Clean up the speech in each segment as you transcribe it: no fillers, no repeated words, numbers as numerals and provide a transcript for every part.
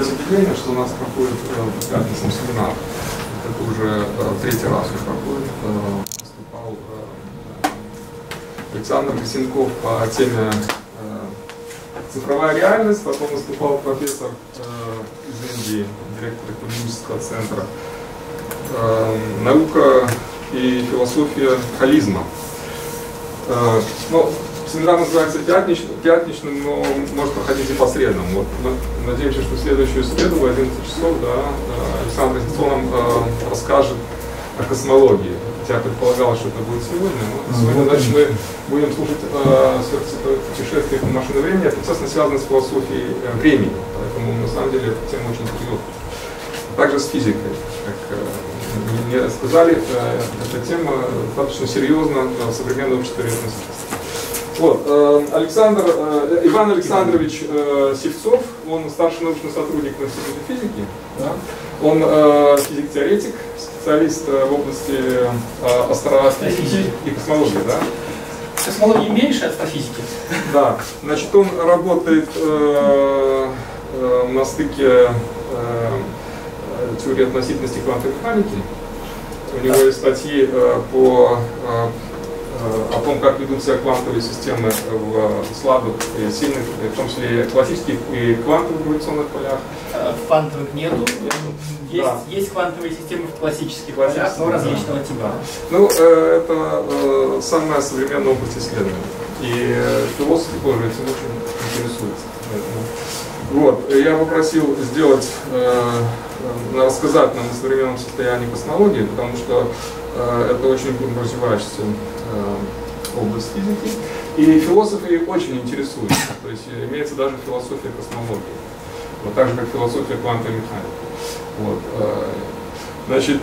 сделать объявление, что у нас проходит в пятницу семинар. Это уже третий раз он проходит. Выступал Александр Лисенков по теме «Цифровая реальность», потом выступал профессор из Индии, директор экономического центра «Наука и философия холизма». Ну, семинар называется пятничным, но может проходить и по средам. Вот мы надеемся, что в следующую среду в 11 часов Александр Лисенков расскажет о космологии. Хотя предполагалось, что это будет сегодня, но сегодня дальше мы будем слушать путешествие по машине времени, процессно связанный с философией времени. Поэтому на самом деле эта тема очень серьезная. Также с физикой. Как мне сказали, эта тема достаточно серьезна в современном обществе относительности. Вот, Иван Александрович Сивцов, он старший научный сотрудник в Институте физики, да? Он физик-теоретик, специалист в области астрофизики и космологии. Да? Космологии меньше астрофизики. Да, значит, он работает на стыке теории относительности квантовой механики. У него есть статьи о том, как ведут себя квантовые системы в слабых и сильных, в том числе классических и квантовых гравитационных полях. Квантовых нету. Есть квантовые системы в классических полях, но различного типа. Ну, это самая современная область исследования. И философы тоже этим очень интересуются. Вот, я попросил рассказать нам о современном состоянии космологии, потому что это очень быстро развивающаяся область физики. И философы очень интересуются. То есть имеется даже философия космологии. Вот так же, как философия квантовой механики. Вот, значит,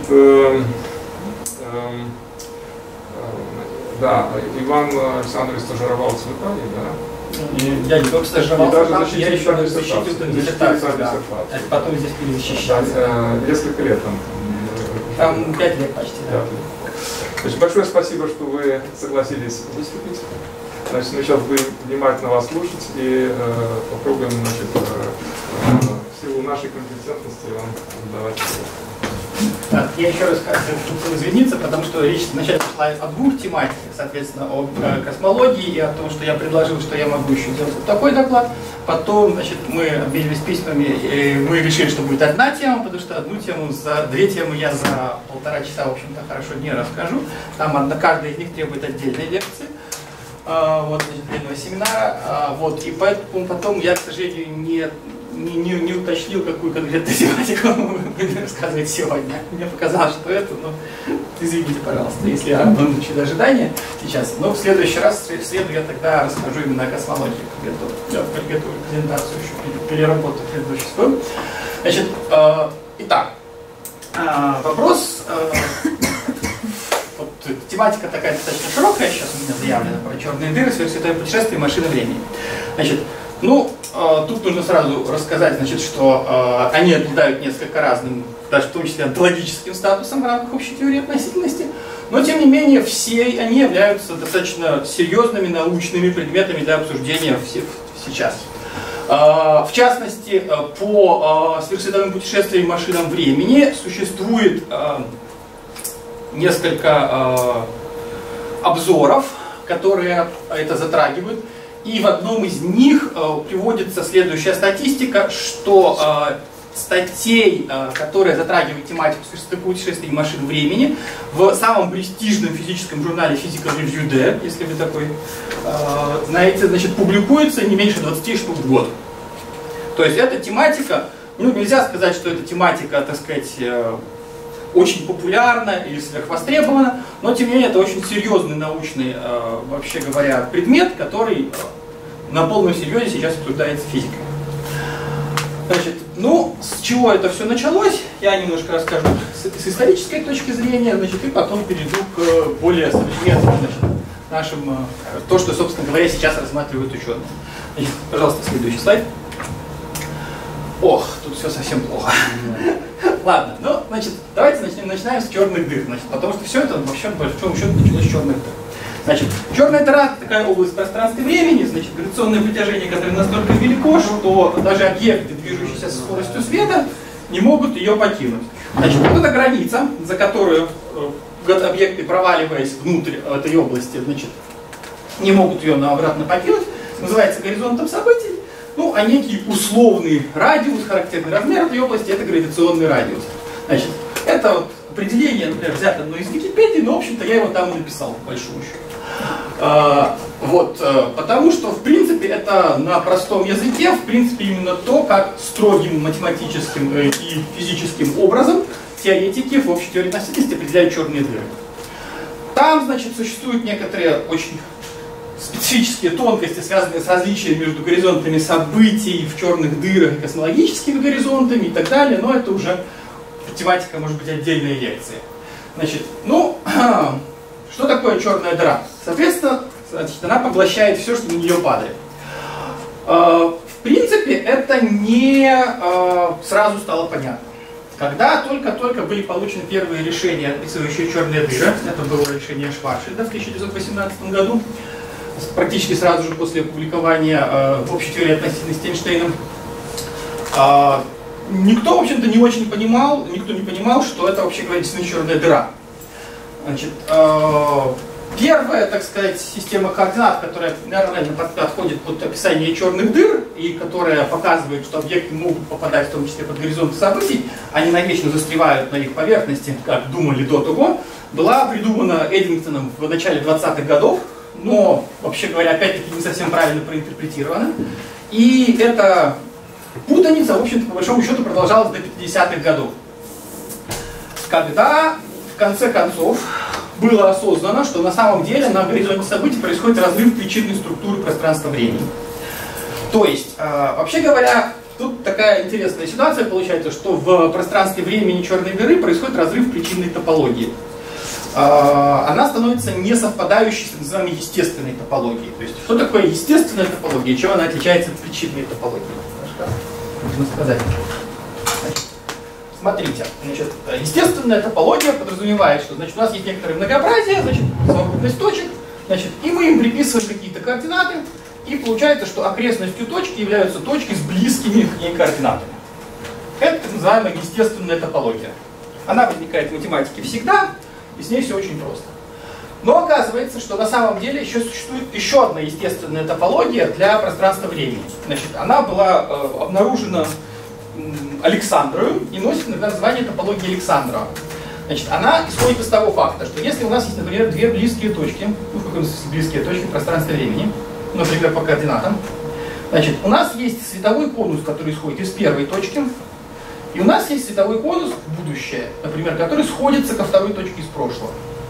да, Иван Александрович стажировался в Италии, да? Я не только стажировался, я еще защитил диссертацию, да. Потом здесь перезащищал. Несколько лет там. Там 5 лет почти, да. Значит, большое спасибо, что вы согласились выступить. Значит, мы сейчас будем внимательно вас слушать и попробуем, значит, в силу нашей компетентности вам давать. Так, я еще раз хочу извиниться, потому что речь вначале шла о двух тематиках, соответственно, о космологии и о том, что я предложил, что я могу еще сделать вот такой доклад. Потом, значит, мы обменялись письмами, и мы решили, что будет одна тема, потому что две темы я за 1,5 часа, в общем-то, хорошо не расскажу. Там каждая из них требует отдельной лекции. Вот, значит, отдельного семинара. Вот, и поэтому потом я, к сожалению, не уточнил, какую конкретную тематику мы будем рассказывать сегодня. Мне показалось, что это, но извините, пожалуйста, если я мучаю ожидания сейчас. Но в следующий раз, в среду, я тогда расскажу именно о космологии. Я подготовлю презентацию, еще переработаю предыдущий свой. Значит, итак, вопрос. Вот, тематика такая достаточно широкая, сейчас у меня заявлена про черные дыры, сверхсветовое путешествие и машины времени. Значит, тут нужно сразу рассказать, значит, что они обладают несколько разным, даже в том числе онтологическим статусом в рамках общей теории относительности, но тем не менее все они являются достаточно серьезными научными предметами для обсуждения сейчас. В частности, по сверхсветовым путешествиям и машинам времени существует несколько обзоров, которые это затрагивают. И в одном из них приводится следующая статистика, что статей, которые затрагивают тематику сверхсветовых путешествий и машин времени, в самом престижном физическом журнале Physical Review D, если вы такой знаете, значит, публикуется не меньше 20 штук в год. То есть эта тематика, нельзя сказать, что эта тематика, так сказать, очень популярна или сверхвостребована, но тем не менее это очень серьезный научный, вообще говоря, предмет, который на полном серьезе сейчас обсуждается физикой. Значит, с чего это все началось, я немножко расскажу с исторической точки зрения, значит, и потом перейду к более современным, значит, нашим, то, что, собственно говоря, сейчас рассматривают ученые. Значит, пожалуйста, следующий слайд. Ох, тут все совсем плохо. Ладно, значит, давайте начинаем с черных дыр, значит, потому что все это вообще, по большому счету, началось с черных дыр. Значит, черная дыра — такая область пространства и времени, значит, гравитационное притяжение, которое настолько велико, что даже объекты, движущиеся со скоростью света, не могут ее покинуть. Значит, вот эта граница, за которую объекты, проваливаясь внутрь этой области, значит, не могут ее обратно покинуть, называется горизонтом событий. Ну, а некий условный радиус, характерный размер этой области — это гравитационный радиус. Значит, это вот определение, например, взято из Википедии, но, в общем-то, я его там и написал, по большому счету. Потому что, в принципе, это на простом языке, в принципе, именно то, как строгим математическим и физическим образом теоретики в общей теории относительности определяют черные дыры. Там, значит, существуют некоторые очень специфические тонкости, связанные с различием между горизонтами событий в черных дырах и космологическими горизонтами и так далее, но это уже тематика, может быть, отдельной лекции. Значит, ну, что такое черная дыра? Соответственно, она поглощает все, что на нее падает. В принципе, это не сразу стало понятно. Когда только-только были получены первые решения, описывающие черные дыры, это было решение Шварцшильда в 1918 году, практически сразу же после опубликования в общей теории относительности Эйнштейном, никто, в общем-то, не очень понимал, никто не понимал, что это, вообще говоря, действительно черная дыра. Значит, первая, так сказать, система координат, которая, наверное, подходит под описание черных дыр и которая показывает, что объекты могут попадать в том числе под горизонты событий, они навечно застревают на их поверхности, как думали до того, была придумана Эддингтоном в начале 20-х годов, но, вообще говоря, опять-таки не совсем правильно проинтерпретирована. И эта путаница, в общем-то, по большому счету продолжалась до 50-х годов, когда, в конце концов, было осознано, что на самом деле на горизонте событий происходит разрыв причинной структуры пространства-времени. То есть, вообще говоря, тут такая интересная ситуация получается, что в пространстве времени черной дыры происходит разрыв причинной топологии. Она становится не совпадающей с так называемой естественной топологией. То есть, что такое естественная топология, чем она отличается от причинной топологии? Можно сказать. Смотрите, значит, естественная топология подразумевает, что, значит, у нас есть некоторое многообразие, значит, совокупность точек, значит, и мы им приписываем какие-то координаты, и получается, что окрестностью точки являются точки с близкими к ней координатами. Это так называемая естественная топология. Она возникает в математике всегда, и с ней все очень просто. Но оказывается, что на самом деле еще существует еще одна естественная топология для пространства-времени. Значит, она была обнаружена Александрою и носит иногда название топологии Александрова. Значит, она исходит из того факта, что если у нас есть, например, две близкие точки, ну, в каком смысле близкие точки в пространстве времени, например, по координатам, значит, у нас есть световой конус, который исходит из первой точки, и у нас есть световой конус в будущее, например, который сходится ко второй точке из прошлого.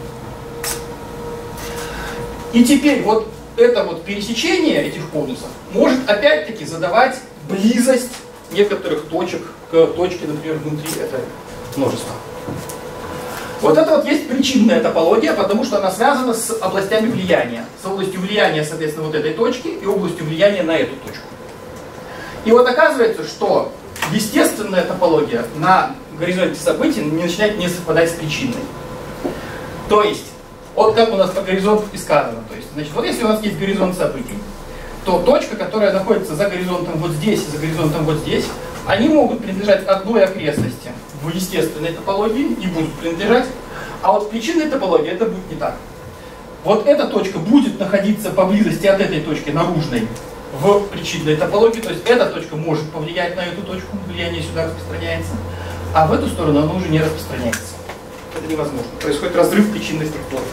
И теперь вот это вот пересечение этих конусов может опять-таки задавать близость некоторых точек к точке, например, внутри этого множества. Вот это вот есть причинная топология, потому что она связана с областями влияния. С областью влияния, соответственно, вот этой точки и областью влияния на эту точку. И вот оказывается, что естественная топология на горизонте событий начинает не совпадать с причинной. То есть, вот как у нас по горизонту и сказано. То есть, значит, вот если у нас есть горизонт событий, то точка, которая находится за горизонтом вот здесь и за горизонтом вот здесь, они могут принадлежать одной окрестности в естественной топологии и будут принадлежать, а вот в причинной топологии это будет не так. Вот эта точка будет находиться поблизости от этой точки наружной в причинной топологии, то есть эта точка может повлиять на эту точку, влияние сюда распространяется, а в эту сторону оно уже не распространяется. Это невозможно. Происходит разрыв причинной структуры.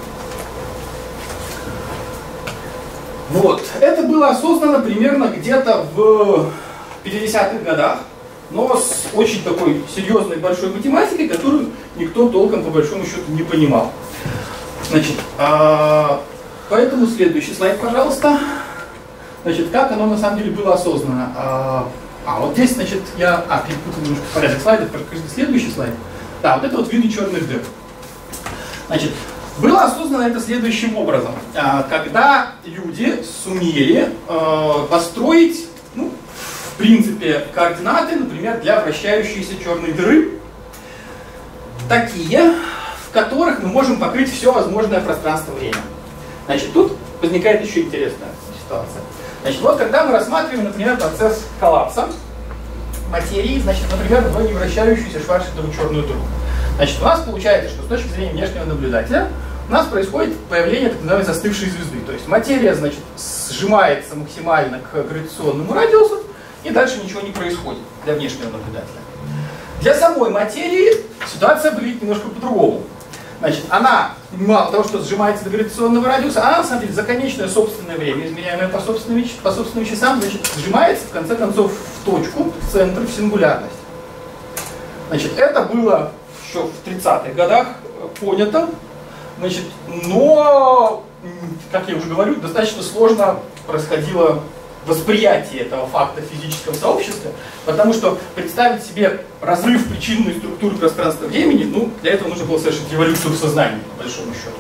Вот. Это было осознано примерно где-то в 50-х годах, но с очень такой серьезной большой математикой, которую никто толком по большому счету не понимал. Значит, поэтому следующий слайд, пожалуйста. Значит, как оно на самом деле было осознано? Вот здесь, значит, я перепутал немножко порядок слайдов, покажите следующий слайд. Да, вот это вот виды черных дыр. Значит, было осознано это следующим образом. Когда люди сумели построить, ну, в принципе, координаты, например, для вращающейся черной дыры, такие, в которых мы можем покрыть все возможное пространство-время. Значит, тут возникает еще интересная ситуация. Значит, вот когда мы рассматриваем, например, процесс коллапса материи, значит, например, в невращающуюся Шварцшильдову черную дыру. Значит, у нас получается, что с точки зрения внешнего наблюдателя у нас происходит появление так называемой застывшей звезды. То есть материя, значит, сжимается максимально к гравитационному радиусу, и дальше ничего не происходит для внешнего наблюдателя. Для самой материи ситуация выглядит немножко по-другому. Значит, она, мало того, что сжимается до гравитационного радиуса, она, на самом деле, за конечное собственное время, измеряемое по собственным часам, значит, сжимается, в конце концов, в точку, в центр, в сингулярность. Значит, это было еще в 30-х годах понято, значит, но, как я уже говорю, достаточно сложно происходило восприятие этого факта в физическом сообществе, потому что представить себе разрыв причинной структуры пространства-времени, ну, для этого нужно было совершить революцию в сознании, по большому счету.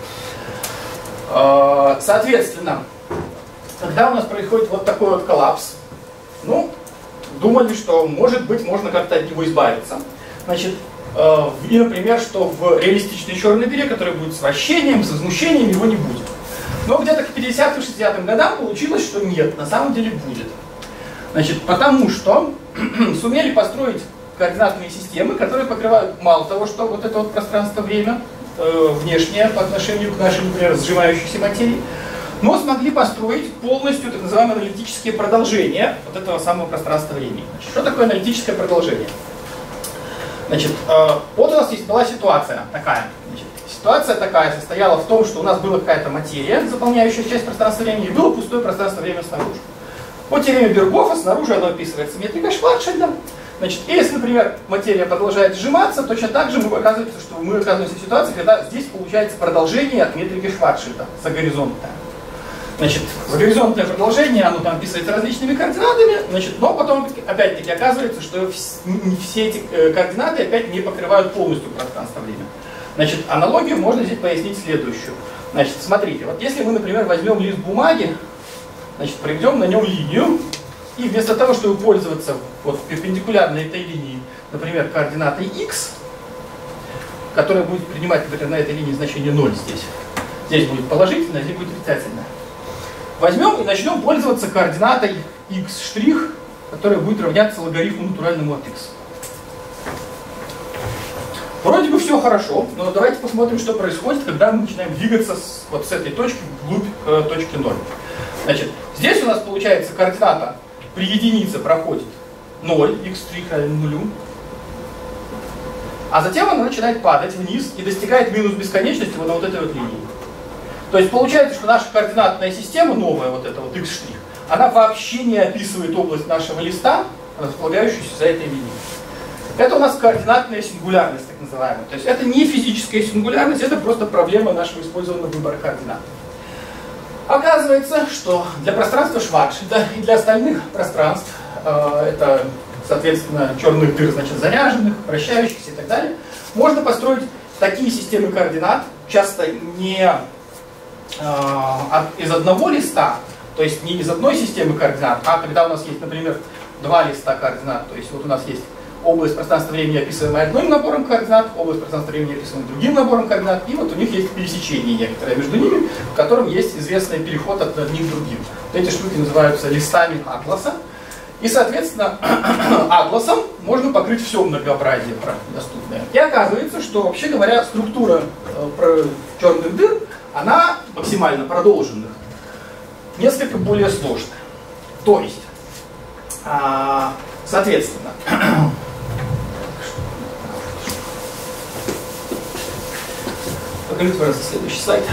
Соответственно, когда у нас происходит вот такой вот коллапс, ну, думали, что, может быть, можно как-то от него избавиться. Значит, и, например, что в реалистичной черной дыре, которая будет с вращением, с возмущением, его не будет. Но где-то к 50-м, 60-м годам получилось, что нет, на самом деле будет. Значит, потому что сумели построить координатные системы, которые покрывают мало того, что вот это вот пространство-время, внешнее по отношению к нашей, например, сжимающейся материи, но смогли построить полностью так называемые аналитические продолжения вот этого самого пространства-времени. Что такое аналитическое продолжение? Значит, вот у нас была ситуация такая. Значит, ситуация такая состояла в том, что у нас была какая-то материя, заполняющая часть пространства-времени, и было пустое пространство-время снаружи. По теореме Бергофа снаружи оно описывается метрикой Шварцшильда. Значит, и если, например, материя продолжает сжиматься, точно так же мы оказываемся в ситуации, когда здесь получается продолжение от метрики Шварцшильда за горизонтное. Значит, горизонтное продолжение, оно там описывается различными координатами, значит, но потом, опять-таки, оказывается, что все эти координаты опять не покрывают полностью пространство-время. Значит, аналогию можно здесь пояснить следующую. Значит, смотрите, вот если мы, например, возьмем лист бумаги, значит, проведем на нем линию, и вместо того, чтобы пользоваться вот перпендикулярно этой линии, например, координатой x, которая будет принимать, например, на этой линии значение 0 здесь. Здесь будет положительное, а здесь будет отрицательное. Возьмем и начнем пользоваться координатой x', которая будет равняться логарифму натуральному от x. Вроде бы все хорошо, но давайте посмотрим, что происходит, когда мы начинаем двигаться вот с этой точки вглубь точки 0. Значит, здесь у нас получается координата при единице проходит 0, x' равен 0, а затем она начинает падать вниз и достигает минус бесконечности вот на вот этой вот линии. То есть получается, что наша координатная система, новая вот эта вот x', она вообще не описывает область нашего листа, располагающуюся за этой линией. Это у нас координатная сингулярность, так называемая. То есть это не физическая сингулярность, это просто проблема нашего использованного выбора координат. Оказывается, что для пространства Шварцшильда и для остальных пространств, это, соответственно, черных дыр, значит, заряженных, вращающихся и так далее, можно построить такие системы координат, часто не из одного листа, то есть не из одной системы координат, а когда у нас есть, например, два листа координат, то есть вот у нас есть область пространства-времени, описываемая одним набором координат, область пространства-времени, описываемая другим набором координат, и вот у них есть пересечение некоторое между ними, в котором есть известный переход от одних к другим. Вот эти штуки называются листами атласа, и, соответственно, атласом можно покрыть все многообразие доступное. И оказывается, что, вообще говоря, структура черных дыр, она максимально продолженных, несколько более сложная. То есть, соответственно, покажите, пожалуйста, следующий слайд.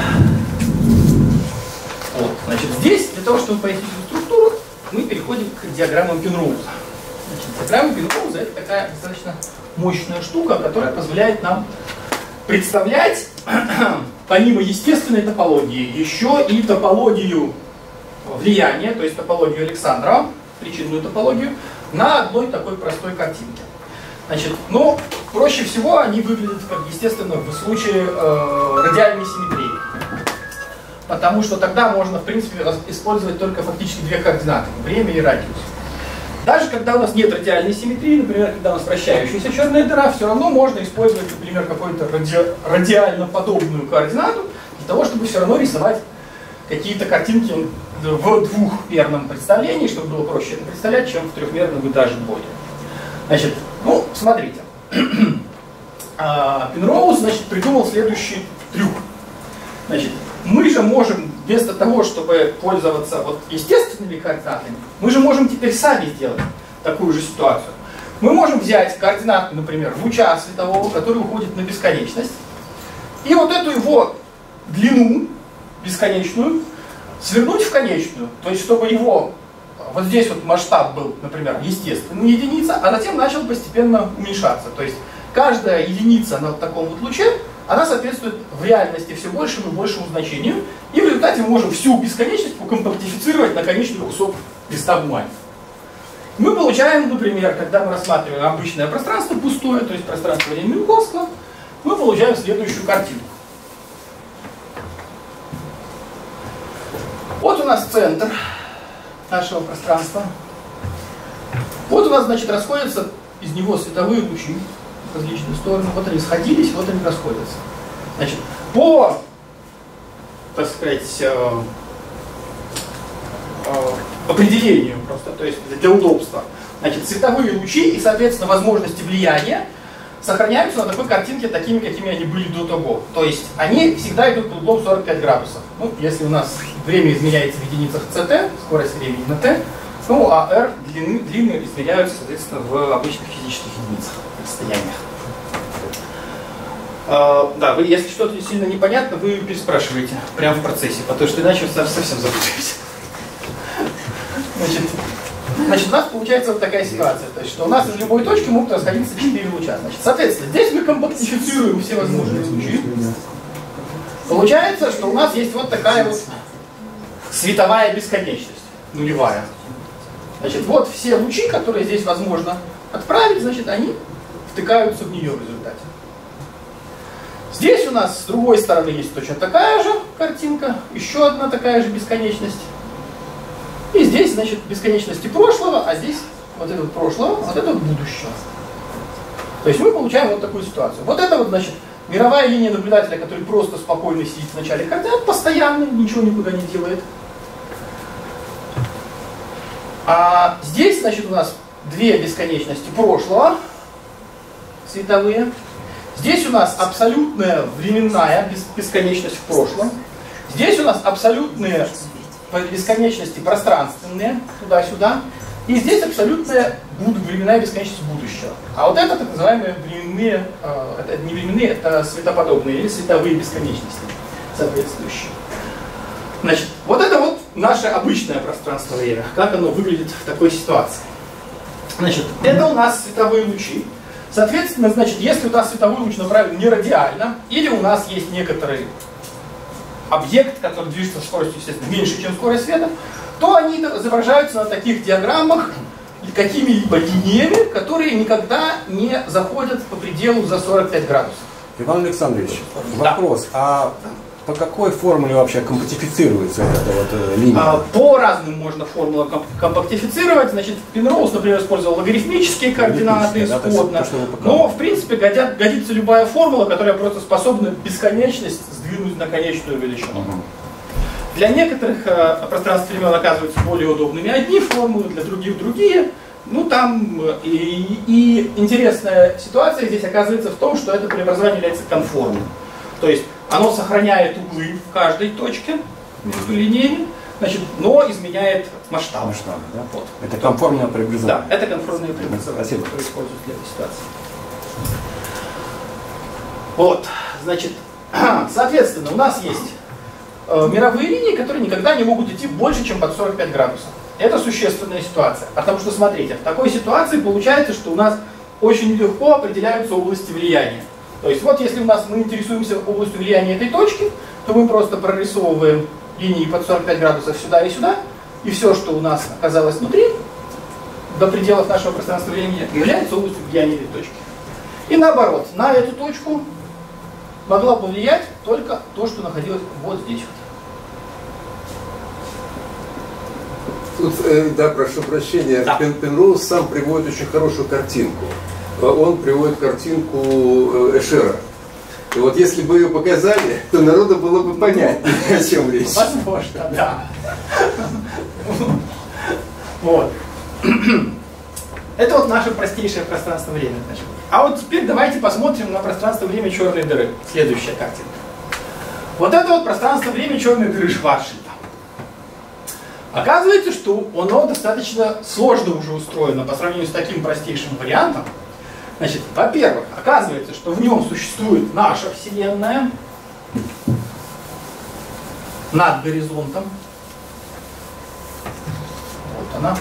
Вот, значит, здесь, для того, чтобы пояснить эту структуру, мы переходим к диаграммам Пенроуза. Диаграмма Пенроуза — это такая достаточно мощная штука, которая позволяет нам представлять, помимо естественной топологии, еще и топологию влияния, то есть топологию Александрова, причинную топологию, на одной такой простой картинке. Значит, ну, проще всего они выглядят, как естественно, в случае радиальной симметрии. Потому что тогда можно, в принципе, использовать только фактически две координаты — время и радиус. Даже когда у нас нет радиальной симметрии, например, когда у нас вращающаяся черная дыра, все равно можно использовать, например, какую-то радиально подобную координату для того, чтобы все равно рисовать какие-то картинки в двухмерном представлении, чтобы было проще это представлять, чем в трехмерном и даже более. Значит, ну, смотрите. Пенроуз, значит, придумал следующий трюк. Значит, мы же можем, вместо того, чтобы пользоваться вот естественными координатами, мы же можем теперь сами сделать такую же ситуацию. Мы можем взять координату, например, луча светового, который уходит на бесконечность, и вот эту его длину бесконечную свернуть в конечную, то есть чтобы его, вот здесь вот масштаб был, например, естественная единица, а затем начал постепенно уменьшаться. То есть каждая единица на таком вот луче, она соответствует в реальности все большему и большему значению, и в результате мы можем всю бесконечность укомпактифицировать на конечный кусок листа бумаги. Мы получаем, например, когда мы рассматриваем обычное пространство пустое, то есть пространство времени Минковского, мы получаем следующую картину. Вот у нас центр нашего пространства. Вот у нас, значит, расходятся из него световые лучи в различные стороны. Вот они сходились, вот они расходятся. Значит, по, так сказать, определению просто, то есть для удобства, значит, световые лучи и, соответственно, возможности влияния сохраняются на такой картинке такими, какими они были до того. То есть они всегда идут под углом 45 градусов. Ну, если у нас время измеряется в единицах ct, скорость времени на t, ну, а r длины измеряются, соответственно, в обычных физических единицах, расстояниях. Да, вы, если что-то сильно непонятно, вы переспрашиваете прямо в процессе, потому что иначе вы совсем запутаетесь. Значит, у нас получается вот такая ситуация, то есть, что у нас из любой точки могут расходиться 4 луча. Значит, соответственно, здесь мы компактифицируем все возможные лучи. Получается, что у нас есть вот такая вот световая бесконечность, нулевая. Значит, вот все лучи, которые здесь возможно отправить, значит, они втыкаются в нее в результате. Здесь у нас с другой стороны есть точно такая же картинка, еще одна такая же бесконечность. И здесь, значит, бесконечности прошлого, а здесь вот это вот прошлого, вот это вот будущего. То есть мы получаем вот такую ситуацию. Вот это вот, значит, мировая линия наблюдателя, который просто спокойно сидит в начале координат, постоянно, ничего никуда не делает. А здесь, значит, у нас две бесконечности прошлого, световые. Здесь у нас абсолютная временная бесконечность в прошлом. Здесь у нас абсолютные бесконечности пространственные, туда-сюда. И здесь абсолютная временная бесконечность будущего. А вот это так называемые временные, это не временные, это светоподобные или световые бесконечности соответствующие. Значит, вот это вот наше обычное пространство-время, как оно выглядит в такой ситуации. Значит, это у нас световые лучи. Соответственно, значит, если у нас световой луч направлен не радиально, или у нас есть некоторый объект, который движется со скоростью, естественно, меньше, чем скорость света, то они изображаются на таких диаграммах какими-либо линиями, которые никогда не заходят по пределу за 45 градусов. Иван Александрович, вопрос. А по какой формуле вообще компактифицируется эта вот линия? По разным можно формулам компактифицировать. Значит, Пенроуз, например, использовал логарифмические координаты исходно. Но, в принципе, годится любая формула, которая просто способна бесконечность сдвинуть на конечную величину. Для некоторых пространств времен оказываются более удобными одни формулы, для других другие. Ну, там и интересная ситуация здесь оказывается в том, что это преобразование является конформным. То есть оно сохраняет углы в каждой точке между линиями, значит, но изменяет масштаб. Да? Вот. Это конформное преобразование. Да, это конформное преобразование, Спасибо. которое используют для этой ситуации. Вот, значит, соответственно, у нас есть мировые линии, которые никогда не могут идти больше, чем под 45 градусов. Это существенная ситуация, потому что, смотрите, в такой ситуации получается, что у нас очень легко определяются области влияния. То есть вот если мы интересуемся областью влияния этой точки, то мы просто прорисовываем линии под 45 градусов сюда и сюда, и все, что у нас оказалось внутри, до пределов нашего пространства времени, является областью влияния этой точки. И наоборот, на эту точку могла повлиять только то, что находилось вот здесь вот. Тут, да, прошу прощения, да. Пенроуз сам приводит очень хорошую картинку. Он приводит картинку Эшера. И вот если бы ее показали, то народу было бы понятно, о чем речь. Возможно, да. Вот. Это вот наше простейшее пространство-время. А вот теперь давайте посмотрим на пространство-время черной дыры. Следующая картинка. Вот это вот пространство-время черной дыры Шварцшильда. Оказывается, что оно достаточно сложно уже устроено по сравнению с таким простейшим вариантом. Значит, во-первых, оказывается, что в нем существует наша Вселенная над горизонтом. Вот она.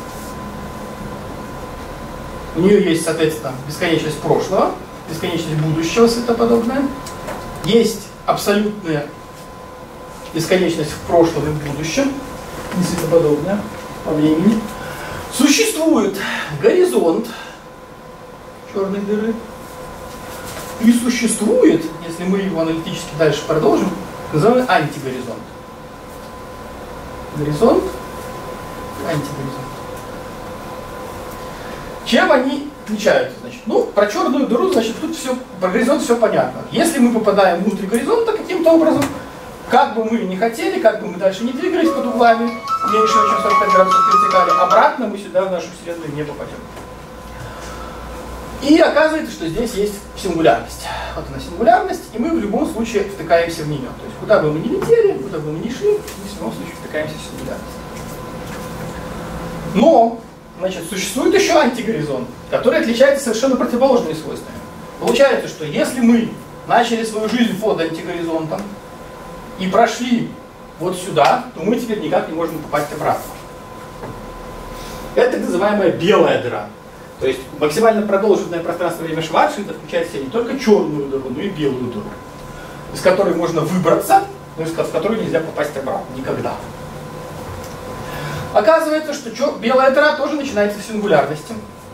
У нее есть, соответственно, бесконечность прошлого, бесконечность будущего светоподобная. Есть абсолютная бесконечность в прошлом и в будущем, не светоподобная по времени. Существует горизонт черной дыры. И существует, если мы его аналитически дальше продолжим, называемый антигоризонт. Горизонт, антигоризонт. Чем они отличаются? Значит, ну, про черную дыру, значит, тут все, про горизонт все понятно. Если мы попадаем внутрь горизонта каким-то образом, как бы мы ни хотели, как бы мы дальше не двигались под углами, меньше, чем 45 градусов вертикали, обратно мы сюда в нашу Вселенную не попадем. И оказывается, что здесь есть сингулярность. Вот она сингулярность, и мы в любом случае втыкаемся в нее. То есть куда бы мы ни летели, куда бы мы ни шли, мы в любом случае втыкаемся в сингулярность. Но, значит, существует еще антигоризонт, который отличается совершенно противоположными свойствами. Получается, что если мы начали свою жизнь под антигоризонтом и прошли вот сюда, то мы теперь никак не можем попасть обратно. Это так называемая белая дыра. То есть максимально продолжительное пространство-время Шварцшильда включает в себя не только черную дыру, но и белую дыру, из которой можно выбраться, но в которую нельзя попасть обратно. Никогда. Оказывается, что белая дыра тоже начинается в сингулярности.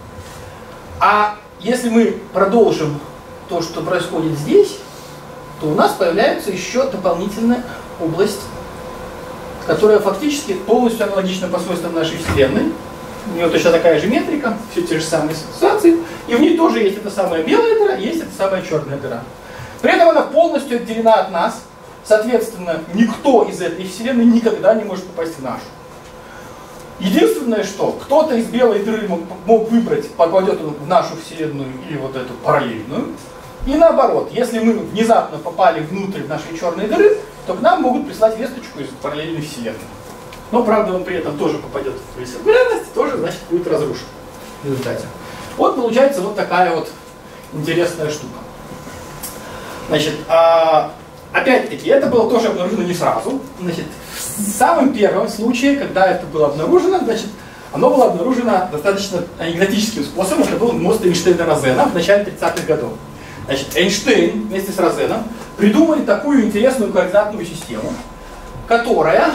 А если мы продолжим то, что происходит здесь, то у нас появляется еще дополнительная область, которая фактически полностью аналогична по свойствам нашей Вселенной. У нее точно такая же метрика, все те же самые ситуации, и в ней тоже есть эта самая белая дыра, есть эта самая черная дыра. При этом она полностью отделена от нас, соответственно, никто из этой Вселенной никогда не может попасть в нашу. Единственное, что кто-то из белой дыры мог выбрать, попадет он в нашу Вселенную или вот эту параллельную, и наоборот, если мы внезапно попали внутрь нашей черной дыры, то к нам могут прислать весточку из параллельной Вселенной. Но, правда, он при этом тоже попадет в сингулярность, тоже, значит, будет разрушен в результате. Вот получается вот такая вот интересная штука. Значит, опять-таки, это было тоже обнаружено не сразу. Значит, в самом первом случае, когда это было обнаружено, значит, оно было обнаружено достаточно анекдотическим способом. Это был мост Эйнштейна-Розена в начале 30-х годов. Значит, Эйнштейн вместе с Розеном придумали такую интересную координатную систему, которая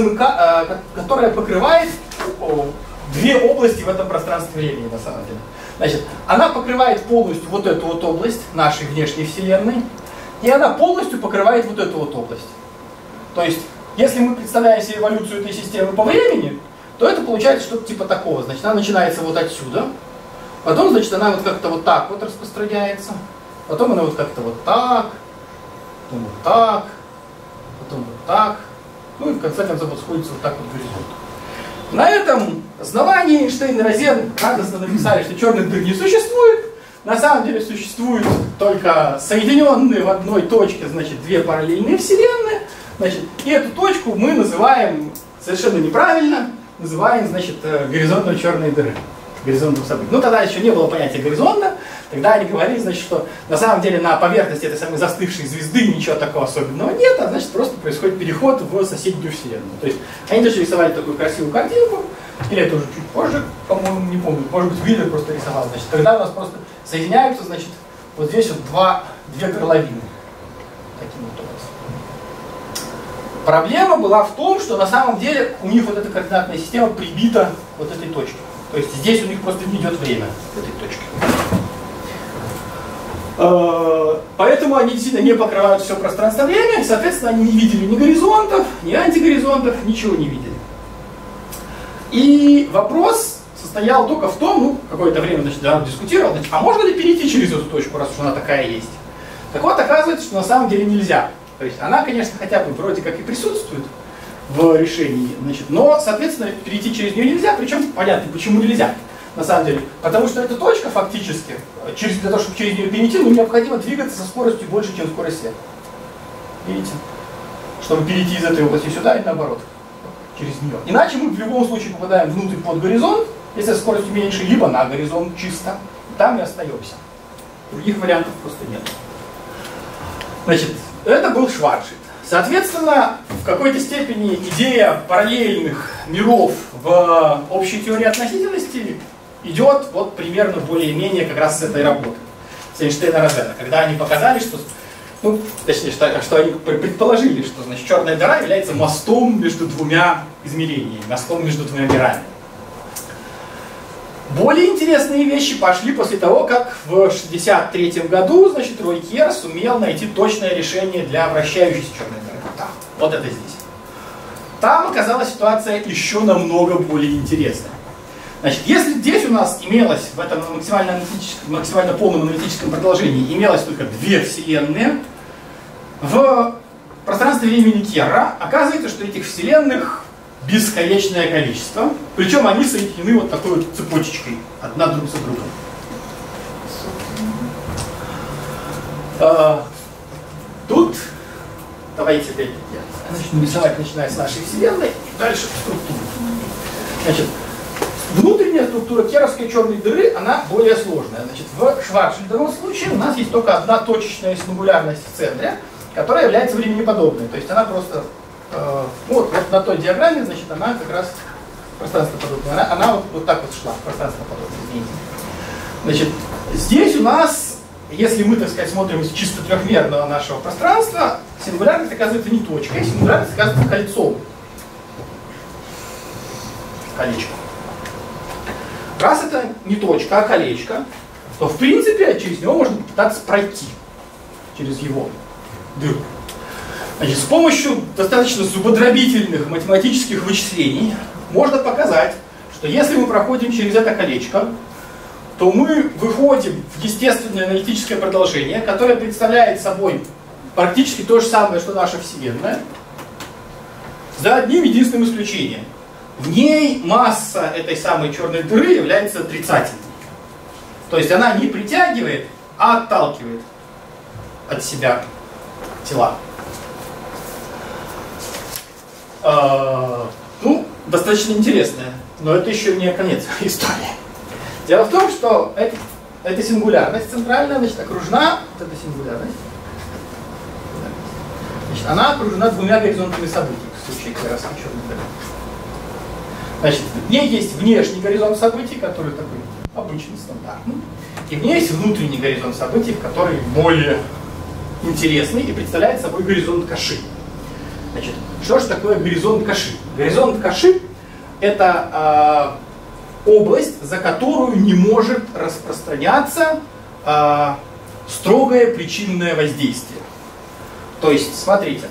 покрывает две области в этом пространстве времени, на самом деле. Значит, она покрывает полностью вот эту вот область нашей внешней Вселенной, и она полностью покрывает вот эту вот область. То есть, если мы представляем себе эволюцию этой системы по времени, то это получается что-то типа такого. Значит, она начинается вот отсюда, потом, значит, она вот как-то вот так вот распространяется, потом она вот как-то вот так, потом вот так, потом вот так. Ну и в конце концов вот сходится вот так вот горизонт. На этом основании Эйнштейн и Розен радостно написали, что черных дыр не существует. На самом деле существуют только соединенные в одной точке, значит, две параллельные вселенные. Значит, и эту точку мы называем совершенно неправильно, называем, значит, горизонтом черной дыры. Горизонтом событий. Ну тогда еще не было понятия горизонта. Тогда они говорили, значит, что на самом деле на поверхности этой самой застывшей звезды ничего такого особенного нет, а значит просто происходит переход в соседнюю вселенную. То есть они даже рисовали такую красивую картинку, или это уже чуть позже, по-моему, не помню, может быть, Виллер просто рисовал. Значит, тогда у нас просто соединяются, значит, вот здесь вот две горловины. Таким вот образом. Проблема была в том, что на самом деле у них вот эта координатная система прибита вот этой точке. То есть здесь у них просто не идет время в этой точке. Поэтому они действительно не покрывают все пространство-время, и, соответственно, они не видели ни горизонтов, ни антигоризонтов, ничего не видели. И вопрос состоял только в том, ну, какое-то время, значит, народ дискутировал, значит, а можно ли перейти через эту точку, раз уж она такая есть? Так вот, оказывается, что на самом деле нельзя. То есть она, конечно, хотя бы вроде как и присутствует в решении, значит, но, соответственно, перейти через нее нельзя, причем понятно, почему нельзя. На самом деле, потому что эта точка фактически, для того, чтобы через нее перейти, необходимо двигаться со скоростью больше, чем скорость света. Видите? Чтобы перейти из этой области сюда и наоборот, через нее. Иначе мы в любом случае попадаем внутрь под горизонт, если скорость меньше, либо на горизонт чисто. Там и остаемся. Других вариантов просто нет. Значит, это был Шварцшильд. Соответственно, в какой-то степени идея параллельных миров в общей теории относительности идет вот примерно более-менее как раз с этой работы, с Эйнштейна и Розена, когда они показали, что, ну, точнее, что они предположили, что, значит, черная дыра является мостом между двумя измерениями, мостом между двумя мирами. Более интересные вещи пошли после того, как в 1963 году, значит, Рой Керр сумел найти точное решение для вращающейся черной дыры. Да, вот это здесь. Там оказалась ситуация еще намного более интересная. Значит, если здесь у нас имелось, в этом максимально полном аналитическом продолжении, имелось только две вселенные, в пространстве времени Керра оказывается, что этих вселенных бесконечное количество, причем они соединены вот такой вот цепочечкой, одна друг за другом. Тут, давайте опять я начну рисовать, начиная с нашей вселенной, и дальше структуру. Значит, внутренняя структура керровской черной дыры, она более сложная. Значит, в Шварцшильдовом случае у нас есть только одна точечная сингулярность в центре, которая является временеподобной. То есть она просто, вот на той диаграмме, значит, она как раз пространствоподобная. Она вот так вот шла, пространствоподобная. Значит, здесь у нас, если мы, так сказать, смотрим из чисто трехмерного нашего пространства, сингулярность оказывается не точкой, сингулярность оказывается кольцом. Колечко. Раз это не точка, а колечко, то в принципе через него можно попытаться пройти, через его дырку. Значит, с помощью достаточно зубодробительных математических вычислений можно показать, что если мы проходим через это колечко, то мы выходим в естественное аналитическое продолжение, которое представляет собой практически то же самое, что наша Вселенная, за одним единственным исключением. В ней масса этой самой черной дыры является отрицательной. То есть она не притягивает, а отталкивает от себя тела. Ну, достаточно интересная, но это еще не конец истории. Дело в том, что эта сингулярность центральная, значит, окружена, вот эта сингулярность, значит, она окружена двумя горизонтами событий в случае керровской черной дыры. Значит, в ней есть внешний горизонт событий, который такой обычный, стандартный, и в ней есть внутренний горизонт событий, который более интересный и представляет собой горизонт Каши. Значит, что же такое горизонт Каши? Горизонт Каши – это область, за которую не может распространяться строгое причинное воздействие. То есть, смотрите,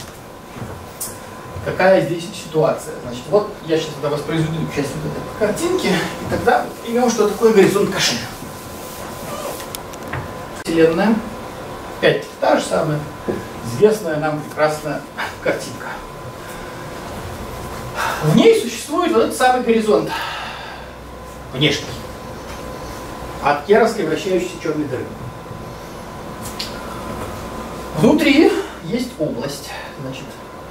какая здесь ситуация. Значит, вот я сейчас тогда воспроизведу часть вот этой картинки, и тогда поймем, что такое горизонт Каши. Вселенная, опять та же самая известная нам прекрасная картинка. В ней существует вот этот самый горизонт внешний от керровской вращающейся черной дыры. Внутри есть область, значит,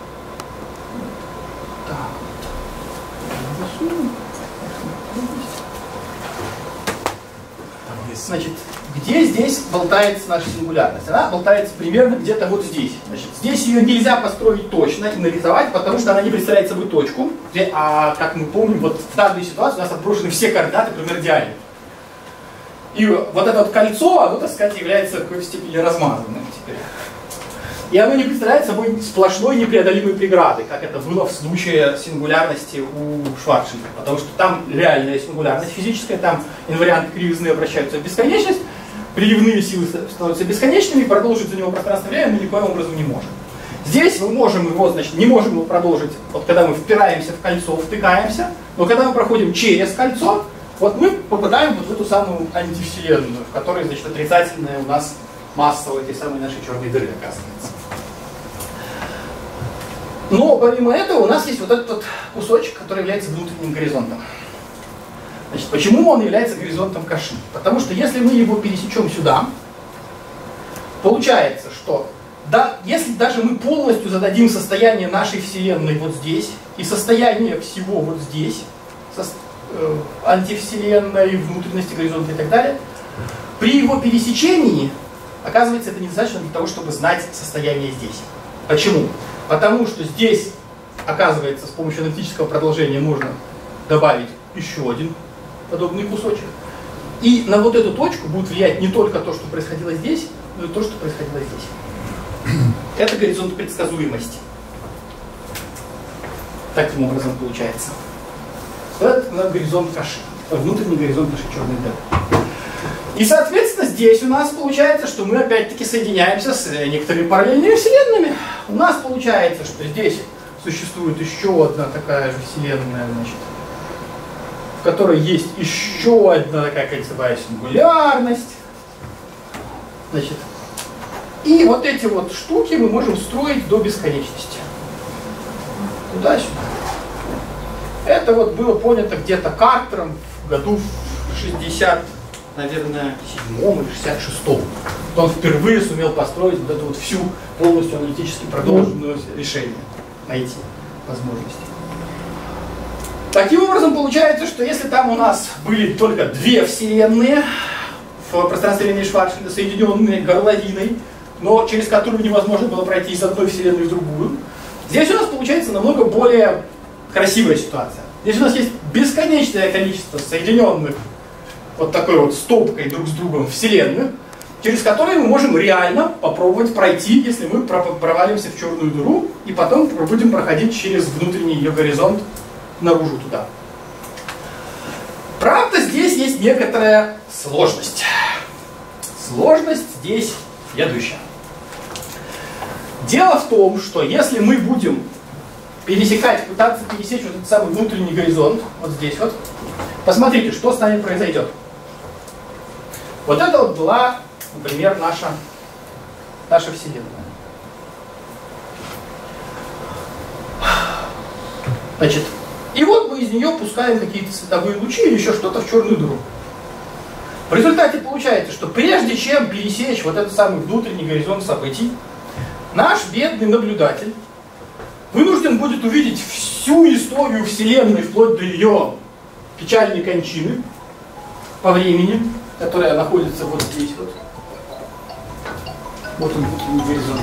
значит, где здесь болтается наша сингулярность? Она болтается примерно где-то вот здесь. Значит, здесь ее нельзя построить точно и нарисовать, потому что она не представляет собой точку. А как мы помним, вот в данной ситуации у нас отброшены все координаты, кроме радиальных. И вот это вот кольцо, оно, так сказать, является в какой-то степени размазанным теперь. И оно не представляет собой сплошной непреодолимой преграды, как это было в случае сингулярности у Шварцшильда. Потому что там реальная сингулярность физическая, там инварианты кривизны обращаются в бесконечность, приливные силы становятся бесконечными, и продолжить за него пространство-время мы никоим образом не можем. Здесь мы можем его, значит, не можем его продолжить, вот когда мы впираемся в кольцо, втыкаемся, но когда мы проходим через кольцо, вот мы попадаем вот в эту самую антивселенную, в которой, значит, отрицательная у нас масса у этой самой нашей черной дыры оказывается. Но помимо этого у нас есть вот этот вот кусочек, который является внутренним горизонтом. Значит, почему он является горизонтом Каши? Потому что если мы его пересечем сюда, получается, что если даже мы полностью зададим состояние нашей Вселенной вот здесь и состояние всего вот здесь, антивселенной, внутренности горизонта и так далее, при его пересечении, оказывается, это недостаточно для того, чтобы знать состояние здесь. Почему? Потому что здесь, оказывается, с помощью аналитического продолжения можно добавить еще один подобный кусочек. И на вот эту точку будет влиять не только то, что происходило здесь, но и то, что происходило здесь. Это горизонт предсказуемости. Таким образом получается. Это горизонт Каши, внутренний горизонт нашей черной дыры. И, соответственно, здесь у нас получается, что мы опять-таки соединяемся с некоторыми параллельными вселенными. У нас получается, что здесь существует еще одна такая же вселенная, значит, в которой есть еще одна такая кольцевая сингулярность. Значит, и вот эти вот штуки мы можем строить до бесконечности. Туда-сюда. Это вот было понято где-то Картером в году в 60, наверное, 7-м или 66-м. Он впервые сумел построить вот эту вот всю полностью аналитически продолженную решение, найти возможности. Таким образом, получается, что если там у нас были только две вселенные в пространстве времени Шварцшильда, соединенные горловиной, но через которую невозможно было пройти из одной вселенной в другую, здесь у нас получается намного более красивая ситуация. Здесь у нас есть бесконечное количество соединенных вот такой вот стопкой друг с другом вселенных, через которые мы можем реально попробовать пройти, если мы провалимся в черную дыру, и потом будем проходить через внутренний ее горизонт наружу туда. Правда, здесь есть некоторая сложность. Сложность здесь следующая. Дело в том, что если мы будем пытаться пересечь вот этот самый внутренний горизонт, вот здесь вот, посмотрите, что с нами произойдет. Вот это вот была, например, наша Вселенная. Значит, и вот мы из нее пускаем какие-то световые лучи или еще что-то в черную дыру. В результате получается, что прежде чем пересечь вот этот самый внутренний горизонт событий, наш бедный наблюдатель вынужден будет увидеть всю историю Вселенной, вплоть до ее печальной кончины по времени, которая находится вот здесь вот. Вот он, внутренний горизонт.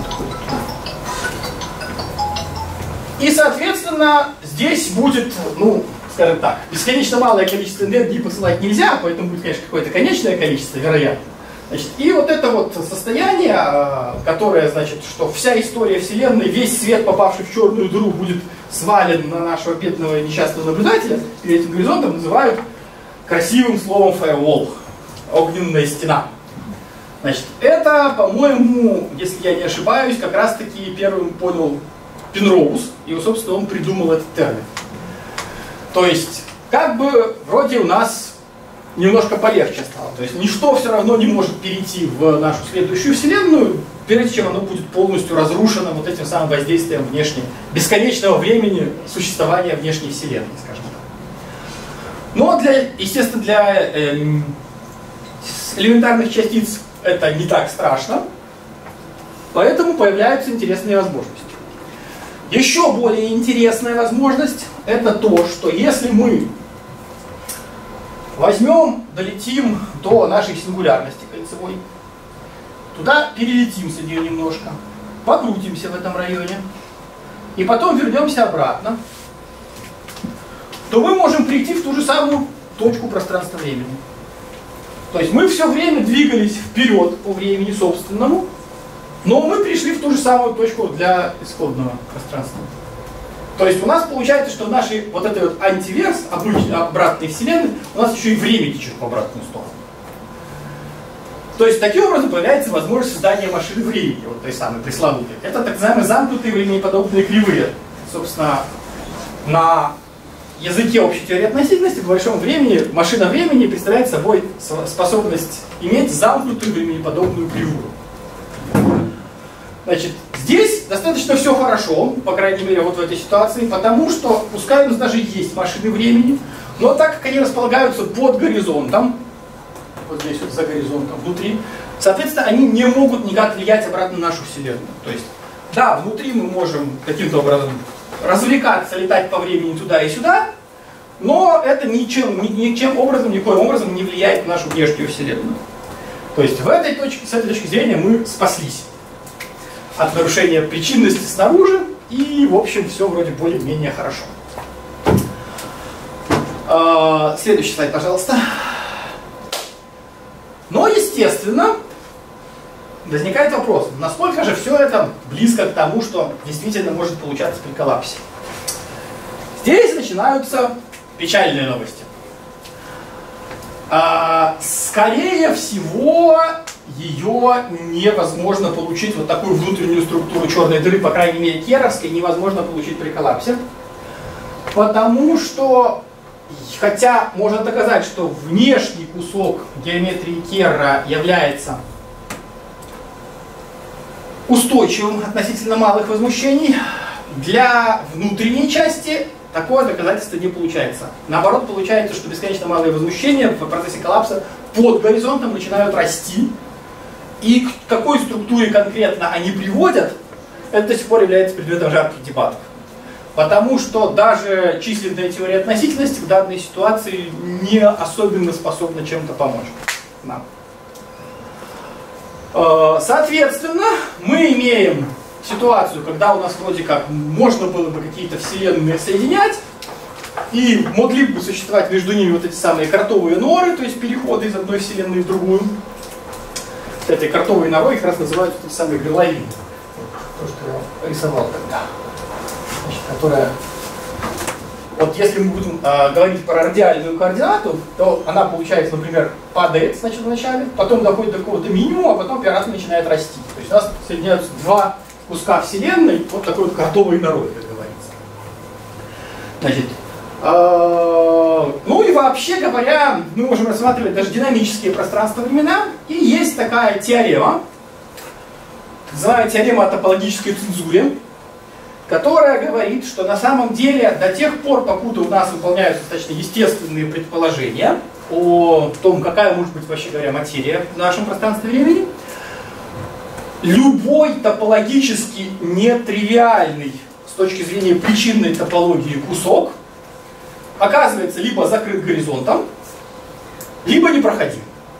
И, соответственно, здесь будет, ну, скажем так, бесконечно малое количество энергии посылать нельзя, поэтому будет, конечно, какое-то конечное количество, вероятно. Значит, и вот это вот состояние, которое, значит, что вся история Вселенной, весь свет, попавший в черную дыру, будет свален на нашего бедного несчастного наблюдателя, перед этим горизонтом называют красивым словом firewall, огненная стена. Значит, это, по-моему, если я не ошибаюсь, как раз-таки первым понял Пенроуз, и, собственно, он придумал этот термин. То есть, как бы, вроде у нас немножко полегче стало. То есть, ничто все равно не может перейти в нашу следующую Вселенную, прежде чем оно будет полностью разрушено вот этим самым воздействием внешнего, бесконечного времени существования внешней Вселенной, скажем так. Но, естественно, для элементарных частиц это не так страшно, поэтому появляются интересные возможности. Еще более интересная возможность — это то, что если мы возьмем, долетим до нашей сингулярности кольцевой, туда перелетимся немножко, покрутимся в этом районе, и потом вернемся обратно, то мы можем прийти в ту же самую точку пространства-времени. То есть мы все время двигались вперед по времени собственному, но мы пришли в ту же самую точку для исходного пространства. То есть у нас получается, что наши вот этот вот антиверс, обратной вселенной, у нас еще и время течет в обратную сторону. То есть таким образом появляется возможность создания машины времени, вот той самой пресловутой. Это так называемые замкнутые времяподобные кривые. Собственно, на языке общей теории относительности в большом времени машина времени представляет собой способность иметь замкнутую времяподобную кривую. Значит, здесь достаточно все хорошо, по крайней мере, вот в этой ситуации, потому что, пускай у нас даже есть машины времени, но так как они располагаются под горизонтом, вот здесь вот за горизонтом внутри, соответственно, они не могут никак влиять обратно на нашу Вселенную. То есть, да, внутри мы можем каким-то образом развлекаться, летать по времени туда и сюда, но это никоим образом не влияет на нашу внешнюю Вселенную. То есть с этой точки зрения мы спаслись от нарушения причинности снаружи, и в общем все вроде более-менее хорошо. Следующий слайд, пожалуйста. Но, естественно, возникает вопрос, насколько же все это близко к тому, что действительно может получаться при коллапсе. Здесь начинаются печальные новости. Скорее всего, ее невозможно получить, вот такую внутреннюю структуру черной дыры, по крайней мере керровской, невозможно получить при коллапсе. Потому что, хотя можно доказать, что внешний кусок геометрии Керра является устойчивым относительно малых возмущений, для внутренней части такое доказательство не получается. Наоборот, получается, что бесконечно малые возмущения в процессе коллапса под горизонтом начинают расти. И к какой структуре конкретно они приводят, это до сих пор является предметом жарких дебатов. Потому что даже численная теория относительности в данной ситуации не особенно способна чем-то помочь нам. Соответственно, мы имеем ситуацию, когда у нас вроде как можно было бы какие-то вселенные соединять, и могли бы существовать между ними вот эти самые кротовые норы, то есть переходы из одной вселенной в другую. Этой кротовой норой их раз называют эти самые горловины. То, что я рисовал тогда. Значит, которая... Вот если мы будем говорить про радиальную координату, то она получается, например, падает сначала вначале, потом доходит до какого-то минимума, а потом оператор начинает расти. То есть у нас соединяются два куска вселенной вот такой вот кротовой норой, как говорится. Значит, ну и вообще говоря, мы можем рассматривать даже динамические пространства-времена, и есть такая теорема, называемая теорема о топологической цензуре, которая говорит, что на самом деле до тех пор, покуда у нас выполняются достаточно естественные предположения о том, какая может быть, вообще говоря, материя в нашем пространстве времени, любой топологически нетривиальный с точки зрения причинной топологии кусок оказывается либо закрыт горизонтом, либо непроходим.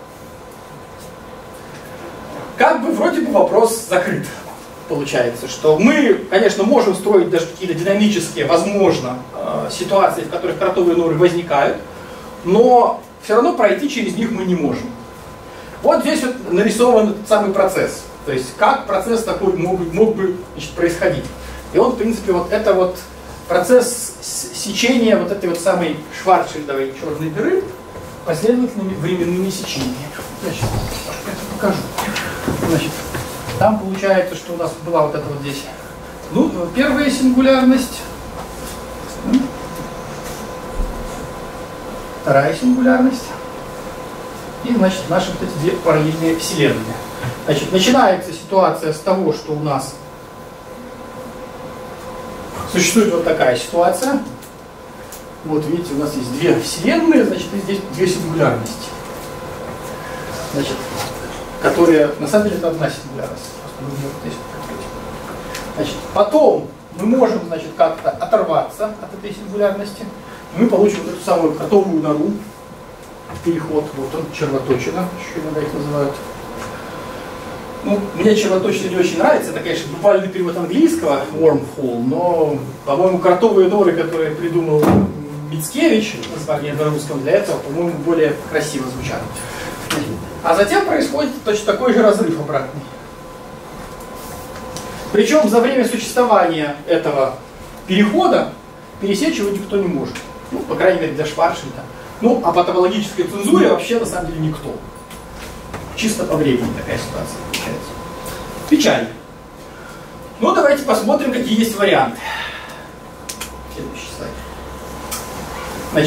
Как бы вроде бы вопрос закрыт. Получается, что мы, конечно, можем строить даже какие-то динамические, возможно, ситуации, в которых кротовые норы возникают, но все равно пройти через них мы не можем. Вот здесь вот нарисован этот самый процесс. То есть, как процесс такой мог бы, значит, происходить. И он, в принципе, вот это вот процесс сечения вот этой вот самой шварцшильдовой черной дыры последовательными временными сечениями. Значит, я это покажу. Значит, там получается, что у нас была вот эта вот здесь, ну, первая сингулярность, вторая сингулярность, и, значит, наши вот эти две параллельные вселенные. Значит, начинается ситуация с того, что у нас существует вот такая ситуация. Вот видите, у нас есть две вселенные, значит, и здесь две сингулярности. Значит, которые, на самом деле, это одна сингулярность. Значит, потом мы можем, значит, как-то оторваться от этой сингулярности. Мы получим вот эту самую кротовую нору, переход, вот он, червоточина, еще иногда их называют. Ну, мне червоточина не очень нравится, это, конечно, буквальный перевод английского, wormhole, но, по-моему, кротовые норы, которые придумал Мицкевич, название на русском для этого, по-моему, более красиво звучат. А затем происходит точно такой же разрыв обратный. Причем за время существования этого перехода пересечь его никто не может. Ну, по крайней мере, для Шварцшильда. Ну, а по топологической цензуре вообще, на самом деле, никто. Чисто по времени такая ситуация получается. Печально. Ну, давайте посмотрим, какие есть варианты. Следующий слайд. Значит, ну,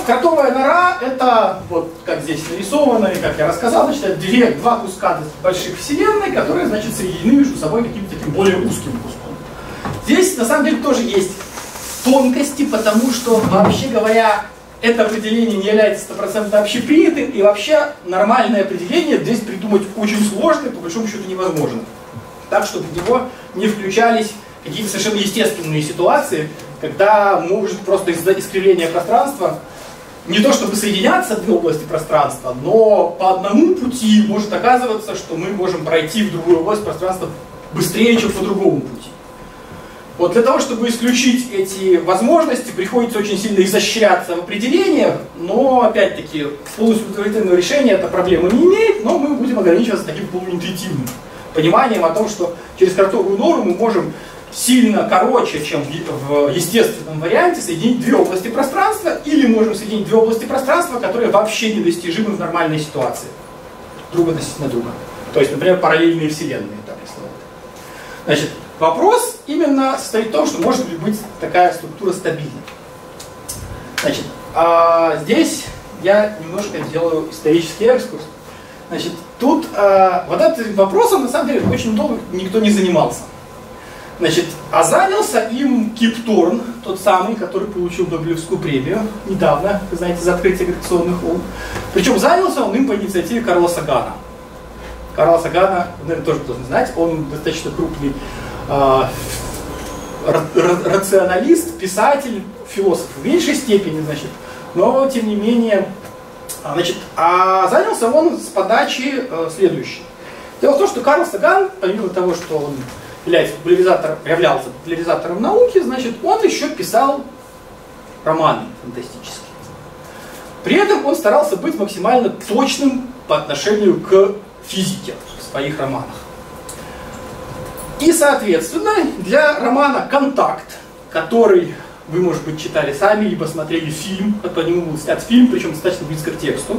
кротовая нора — это, вот как здесь нарисовано, и как я рассказал, значит, это два куска больших вселенной, которые, значит, соединены между собой каким-то таким более узким куском. Здесь, на самом деле, тоже есть тонкости, потому что, вообще говоря, это определение не является 100% общепринятым, и вообще нормальное определение здесь придумать очень сложно и, по большому счету, невозможно. Так, чтобы в него не включались какие-то совершенно естественные ситуации, когда может просто из-за искривления пространства не то чтобы соединяться две области пространства, но по одному пути может оказываться, что мы можем пройти в другую область пространства быстрее, чем по другому пути. Вот для того, чтобы исключить эти возможности, приходится очень сильно изощряться в определениях, но, опять-таки, полностью удовлетворительного решения эта проблема не имеет, но мы будем ограничиваться таким полуинтуитивным пониманием о том, что через кротовую нору мы можем сильно короче, чем в естественном варианте, соединить две области пространства, или можем соединить две области пространства, которые вообще недостижимы в нормальной ситуации, друг относительно друга. То есть, например, параллельные вселенные, так если это. Значит, вопрос именно состоит в том, что может ли быть такая структура стабильной. Значит, здесь я немножко делаю исторический экскурс. Значит, тут вот этим вопросом на самом деле очень долго никто не занимался. Значит, а занялся им Кип Торн, тот самый, который получил Нобелевскую премию недавно, вы знаете, за открытие гравитационных волн. Причем занялся он им по инициативе Карла Сагана. Карла Сагана, наверное, тоже должен знать, он достаточно крупный рационалист, писатель, философ в меньшей степени, значит, но тем не менее, значит, а занялся он с подачи следующей. Дело в том, что Карл Саган, помимо того, что он являлся популяризатором науки, значит, он еще писал романы фантастические. При этом он старался быть максимально точным по отношению к физике в своих романах. И, соответственно, для романа «Контакт», который вы, может быть, читали сами, либо смотрели фильм, по нему был снят фильм, причем достаточно близко к тексту,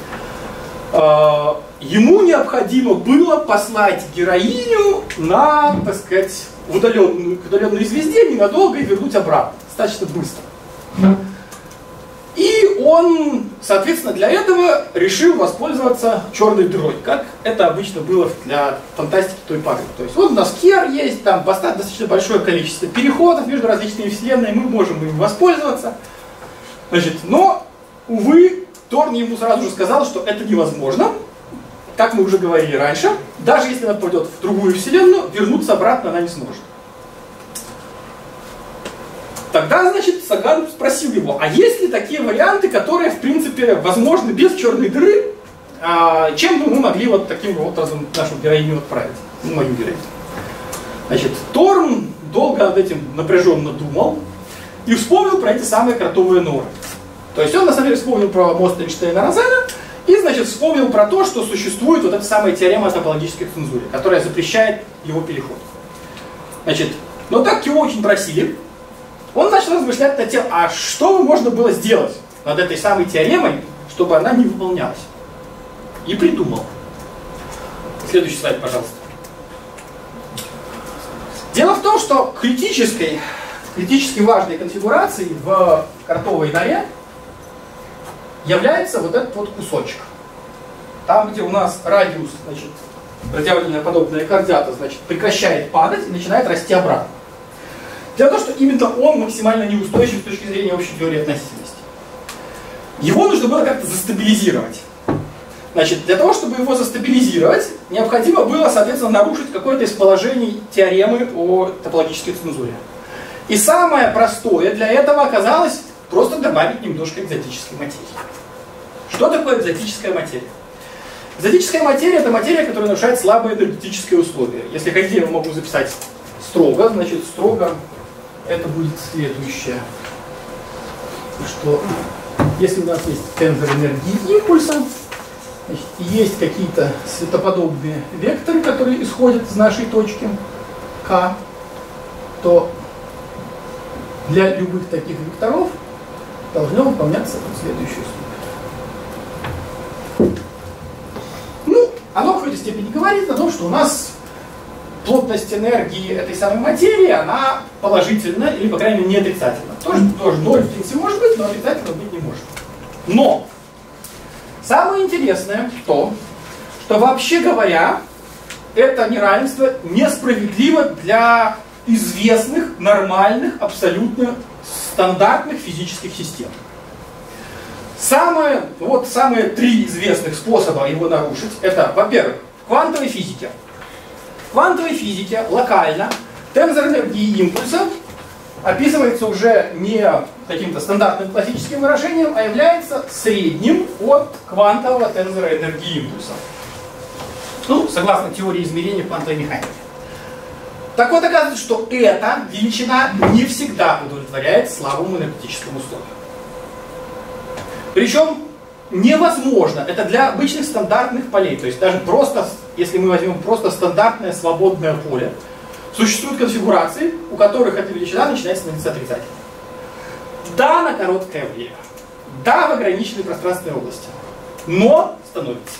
ему необходимо было послать героиню на, так сказать, к удаленной звезде ненадолго и вернуть обратно, достаточно быстро. И он, соответственно, для этого решил воспользоваться черной дырой, как это обычно было для фантастики той поры. То есть вот у нас Кер есть, там достаточно большое количество переходов между различными вселенными, мы можем им воспользоваться. Значит, но, увы, Торн ему сразу же сказал, что это невозможно. Как мы уже говорили раньше, даже если она попадет в другую вселенную, вернуться обратно она не сможет. Тогда, значит, Саган спросил его, а есть ли такие варианты, которые, в принципе, возможны без черной дыры, чем бы мы могли вот таким образом нашу героиню отправить, мою героиню. Значит, Торн долго над этим напряженно думал и вспомнил про эти самые кротовые норы. То есть он, на самом деле, вспомнил про мост Эйнштейна-Розена и, значит, вспомнил про то, что существует вот эта самая теорема о топологической цензуре, которая запрещает его переход. Значит, но так его очень просили, он начал размышлять над тем, а что можно было сделать над этой самой теоремой, чтобы она не выполнялась. И придумал. Следующий слайд, пожалуйста. Дело в том, что критически важной конфигурацией в кротовой норе является вот этот вот кусочек. Там, где у нас радиус, значит, радиовольная подобная координата, значит, прекращает падать и начинает расти обратно. Дело в том, что именно он максимально неустойчив с точки зрения общей теории относительности. Его нужно было как-то застабилизировать. Значит, для того, чтобы его застабилизировать, необходимо было, соответственно, нарушить какое-то из положений теоремы о топологической цензуре. И самое простое для этого оказалось просто добавить немножко экзотической материи. Что такое экзотическая материя? Экзотическая материя — это материя, которая нарушает слабые энергетические условия. Если хотите, я могу записать строго, значит, строго это будет следующее. Что если у нас есть тензор энергии импульса, значит, есть какие-то светоподобные векторы, которые исходят из нашей точки К, то для любых таких векторов должно выполняться следующее условие. Ну, оно в какой-то степени говорит о том, что у нас плотность энергии этой самой материи, она положительна, или, по крайней мере, не отрицательна. Тоже 0 в принципе может быть, но отрицательно быть не может. Но самое интересное то, что вообще говоря, это неравенство несправедливо для известных, нормальных, абсолютно стандартных физических систем. Самые 3 известных способа его нарушить, это, во-первых, в квантовой физике. В квантовой физике локально тензор энергии импульса описывается уже не каким-то стандартным классическим выражением, а является средним от квантового тензора энергии импульса. Ну, согласно теории измерения в квантовой механике. Так вот, оказывается, что эта величина не всегда удовлетворяет слабому энергетическому условию. Причем невозможно, это для обычных стандартных полей, то есть даже просто, если мы возьмем просто стандартное свободное поле, существуют конфигурации, у которых эта величина начинает становиться отрицательной. Да, на короткое время, да, в ограниченной пространственной области, но становится.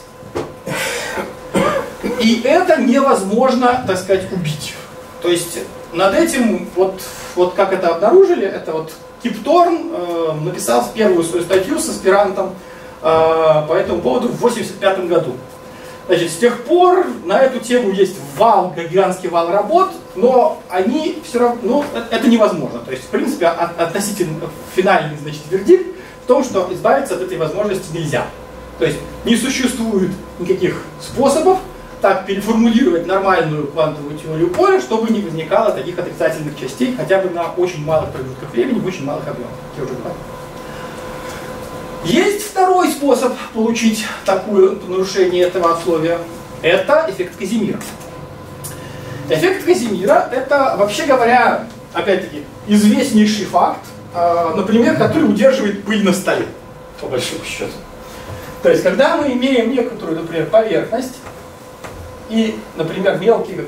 И это невозможно, так сказать, убить. То есть над этим, вот как это обнаружили, это вот Кип Торн написал первую свою статью с аспирантом по этому поводу в 1985 году. Значит, с тех пор на эту тему есть гигантский вал работ, но они все равно, это невозможно. То есть, в принципе, относительно финальный, значит, вердикт в том, что избавиться от этой возможности нельзя. То есть не существует никаких способов так переформулировать нормальную квантовую теорию поля, чтобы не возникало таких отрицательных частей, хотя бы на очень малых промежутках времени, в очень малых объемах. Есть второй способ получить такое нарушение этого условия. Это эффект Казимира. Эффект Казимира — это, вообще говоря, опять-таки, известнейший факт, например, который удерживает пыль на столе, по большому счету. То есть, когда мы имеем некоторую, например, поверхность, и, например,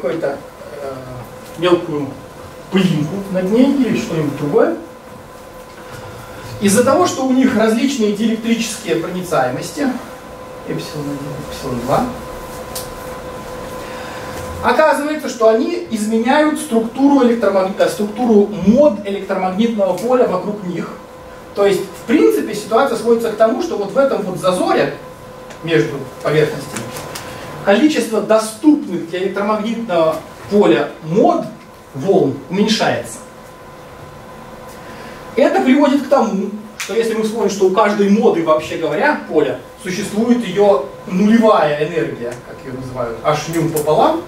мелкую пылинку над ней или что-нибудь другое, из-за того, что у них различные диэлектрические проницаемости, ε1, ε2, оказывается, что они изменяют структуру мод электромагнитного поля вокруг них. То есть, в принципе, ситуация сводится к тому, что вот в этом вот зазоре между поверхностями количество доступных для электромагнитного поля мод волн уменьшается. Это приводит к тому, что если мы вспомним, что у каждой моды, вообще говоря, поля, существует ее нулевая энергия, как ее называют, h-μ пополам,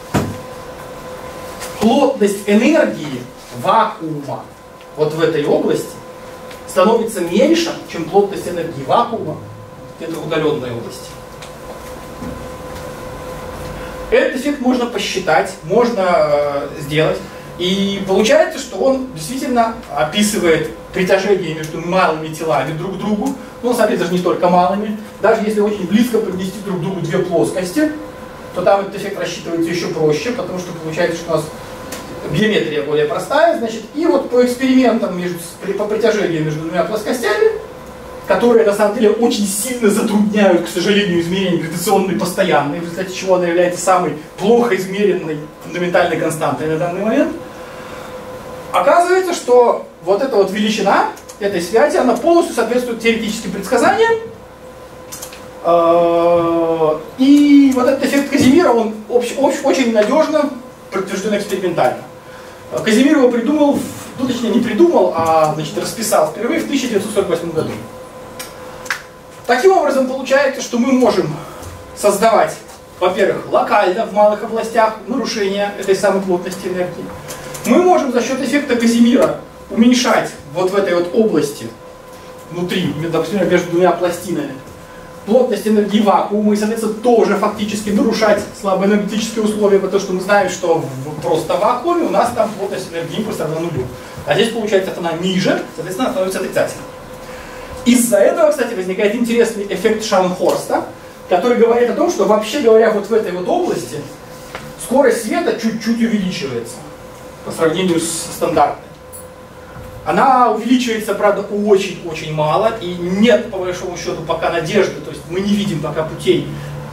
плотность энергии вакуума вот в этой области становится меньше, чем плотность энергии вакуума где-то в удаленной области. Этот эффект можно посчитать, можно сделать. И получается, что он действительно описывает притяжение между малыми телами друг к другу. Ну, на самом деле, даже не только малыми. Даже если очень близко поднести друг к другу две плоскости, то там этот эффект рассчитывается еще проще, потому что получается, что у нас геометрия более простая. Значит, и вот по экспериментам по притяжению между двумя плоскостями, которые на самом деле очень сильно затрудняют, к сожалению, измерение гравитационной постоянной, в результате чего она является самой плохо измеренной фундаментальной константой на данный момент, оказывается, что вот эта вот величина этой связи, она полностью соответствует теоретическим предсказаниям. И вот этот эффект Казимира, он очень надежно подтвержден экспериментально. Казимир его придумал, ну точнее не придумал, а значит, расписал впервые в 1948 году. Таким образом, получается, что мы можем создавать, во-первых, локально в малых областях нарушения этой самой плотности энергии. Мы можем за счет эффекта Казимира уменьшать вот в этой вот области, внутри, например, между двумя пластинами, плотность энергии вакуума и, соответственно, тоже фактически нарушать слабоэнергетические условия, потому что мы знаем, что в просто вакууме у нас там плотность энергии импульса равна нулю. А здесь, получается, она ниже, соответственно, она становится отрицательной. Из-за этого, кстати, возникает интересный эффект Шарнхорста, который говорит о том, что, вообще говоря, вот в этой вот области скорость света чуть-чуть увеличивается по сравнению с стандартной. Она увеличивается, правда, очень-очень мало, и нет, по большому счету, пока надежды, то есть мы не видим пока путей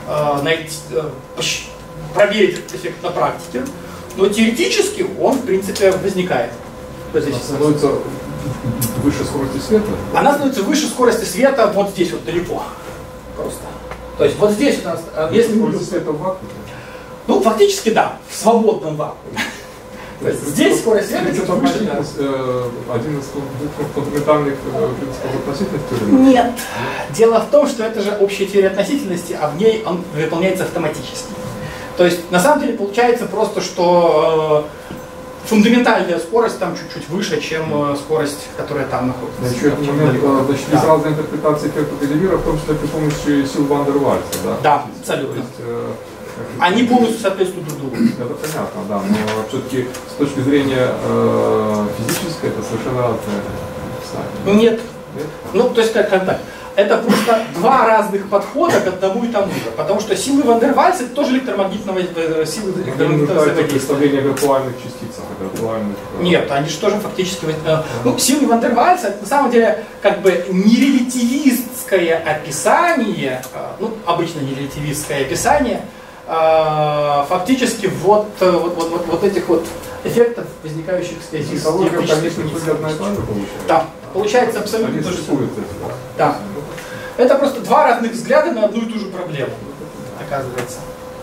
проверить этот эффект на практике, но теоретически он, в принципе, возникает. Становится выше скорости света? Она становится выше скорости света вот здесь вот далеко. Просто. То есть вот здесь у нас, если мы... Скорость света в вакууме? Ну, фактически да, в свободном вакууме. То есть здесь скорость света чуть выше. Один из двух фундаментальных принципов относительности теории? Нет. Дело в том, что это же общая теория относительности, а в ней он выполняется автоматически. То есть на самом деле получается просто, что фундаментальная скорость там чуть-чуть выше, чем скорость, которая там находится. Еще этот момент, значит, есть разные интерпретации эффекта Галивера, в том числе при помощи сил Ван дер Вальса, да? Да, абсолютно. Они полностью соответствуют друг другу. Это понятно, да, но все-таки с точки зрения физической это совершенно разное описание. Ну нет. Нет? Ну, то есть как так. Это просто два разных подхода к одному и тому же. Потому что силы Ван дер Вальса это тоже электромагнитного силы электромагнитного взаимодействия. Представление о виртуальных частицах, о виртуальных... Нет, они же тоже фактически... Ну, силы Ван дер Вальса это на самом деле как бы нерелятивистское описание, ну, обычно нерелятивистское описание, фактически вот этих вот эффектов, возникающих в связи с теоретической получается. Да, получается абсолютно то же самое. Да. Это просто два разных взгляда на одну и ту же проблему, оказывается.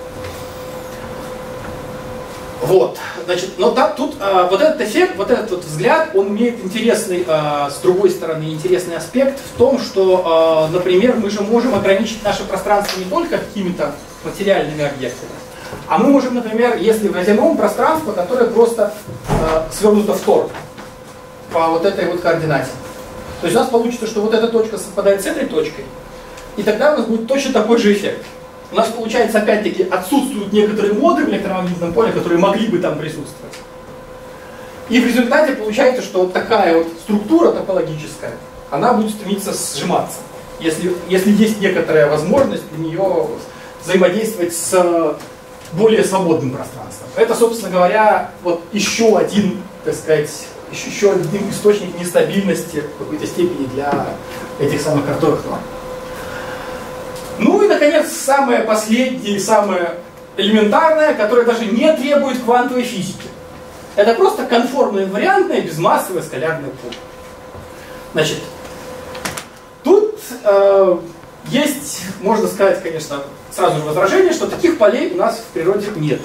Вот, значит, но да, тут вот этот эффект, вот этот вот взгляд, он имеет интересный, с другой стороны, интересный аспект в том, что, например, мы же можем ограничить наше пространство не только какими-то материальными объектами, а мы можем, например, если возьмем пространство, которое просто свернуто в торт по вот этой вот координате. То есть у нас получится, что вот эта точка совпадает с этой точкой, и тогда у нас будет точно такой же эффект. У нас получается, опять-таки, отсутствуют некоторые моды в электромагнитном поле, которые могли бы там присутствовать. И в результате получается, что вот такая вот структура топологическая, она будет стремиться сжиматься, если есть некоторая возможность для нее взаимодействовать с более свободным пространством. Это, собственно говоря, вот еще один, так сказать, еще один источник нестабильности в какой-то степени для этих самых картовых норм. Ну и, наконец, самое последнее и самое элементарное, которое даже не требует квантовой физики. Это просто конформное инвариантное безмассовое скалярное поле. Значит, тут есть, можно сказать, конечно, сразу же возражение, что таких полей у нас в природе нет.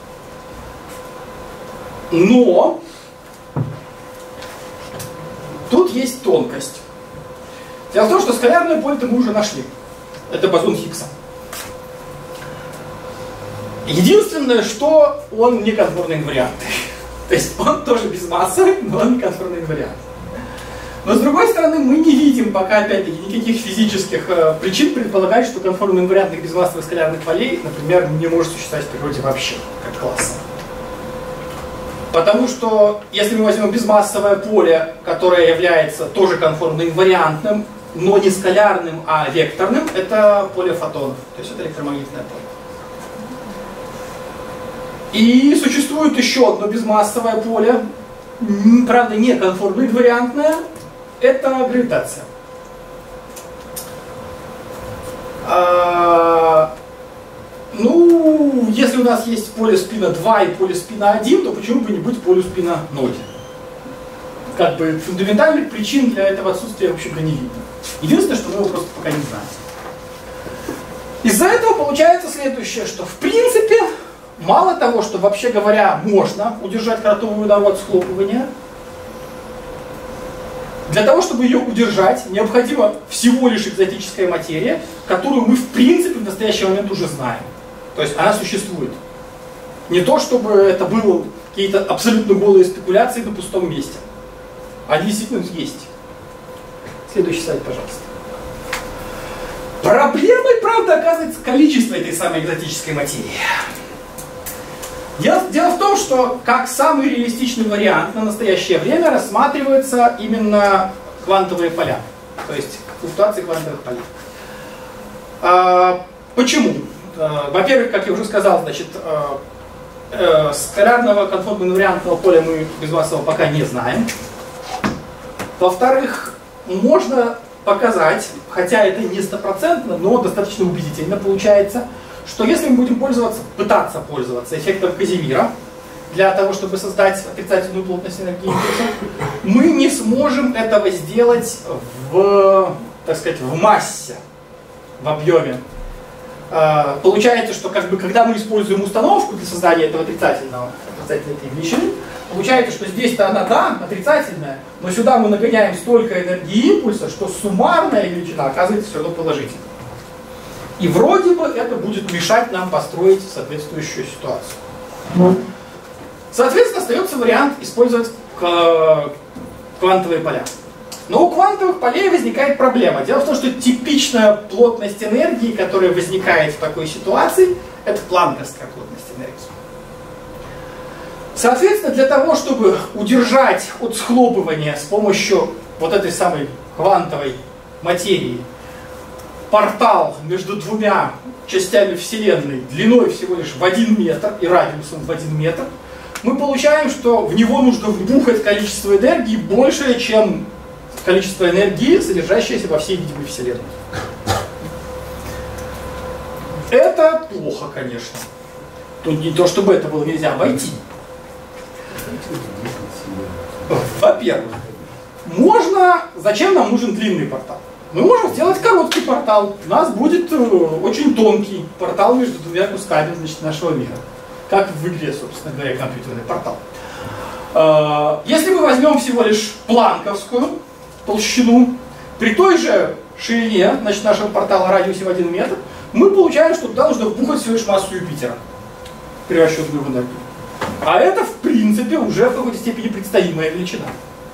Но тут есть тонкость. Дело в том, что скалярное поле-то мы уже нашли. Это бозон Хиггса. Единственное, что он не конформный инвариант. То есть он тоже безмассовый, но он не конформный инвариант. Но с другой стороны, мы не видим пока, опять-таки, никаких физических причин предполагать, что конформный инвариантных безмассовых скалярных полей, например, не может существовать в природе вообще, как класса. Потому что, если мы возьмем безмассовое поле, которое является тоже конформно инвариантным, но не скалярным, а векторным, это поле фотонов, то есть это электромагнитное поле. И существует еще одно безмассовое поле, правда не конформно инвариантное, это гравитация. Ну, если у нас есть поле спина 2 и поле спина 1, то почему бы не быть полю спина 0? Как бы фундаментальных причин для этого отсутствия, в общем-то, не видно. Единственное, что мы его просто пока не знаем. Из-за этого получается следующее, что в принципе, мало того, что вообще говоря, можно удержать кротовую даму от схлопывания, для того, чтобы ее удержать, необходима всего лишь экзотическая материя, которую мы в принципе в настоящий момент уже знаем. То есть она существует. Не то, чтобы это было какие-то абсолютно голые спекуляции на пустом месте. Они действительно есть. Следующий слайд, пожалуйста. Проблемой, правда, оказывается количество этой самой экзотической материи. Дело в том, что как самый реалистичный вариант на настоящее время рассматриваются именно квантовые поля. То есть флуктуации квантовых полей. Почему? Во-первых, как я уже сказал, значит, скалярного конформно-инвариантного поля мы безмассового пока не знаем. Во-вторых, можно показать, хотя это не стопроцентно, но достаточно убедительно получается, что если мы будем пытаться пользоваться эффектом Казимира, для того, чтобы создать отрицательную плотность энергии импульса, мы не сможем этого сделать в, так сказать, в массе, в объеме. Получается, что как бы, когда мы используем установку для создания этого отрицательной величины, получается, что здесь-то она, да, отрицательная, но сюда мы нагоняем столько энергии импульса, что суммарная величина оказывается все равно положительной. И вроде бы это будет мешать нам построить соответствующую ситуацию. Соответственно, остается вариант использовать квантовые поля. Но у квантовых полей возникает проблема. Дело в том, что типичная плотность энергии, которая возникает в такой ситуации, это планковская плотность энергии. Соответственно, для того, чтобы удержать от схлопывания с помощью вот этой самой квантовой материи портал между двумя частями Вселенной длиной всего лишь в 1 метр и радиусом в 1 метр, мы получаем, что в него нужно вбухать количество энергии большее, чем количество энергии, содержащееся во всей видимой Вселенной. Это плохо, конечно. Тут не то, чтобы это было нельзя обойти. Во-первых, зачем нам нужен длинный портал? Мы можем сделать короткий портал. У нас будет очень тонкий портал между двумя кусками, значит, нашего мира. Как в игре, собственно говоря, компьютерный портал. Если мы возьмем всего лишь планковскую толщину, при той же ширине, значит, нашего портала радиусе в 1 метр, мы получаем, что туда нужно вбухать всего лишь массу Юпитера, превращенную в энергию. А это, в принципе, уже в какой-то степени представимая величина.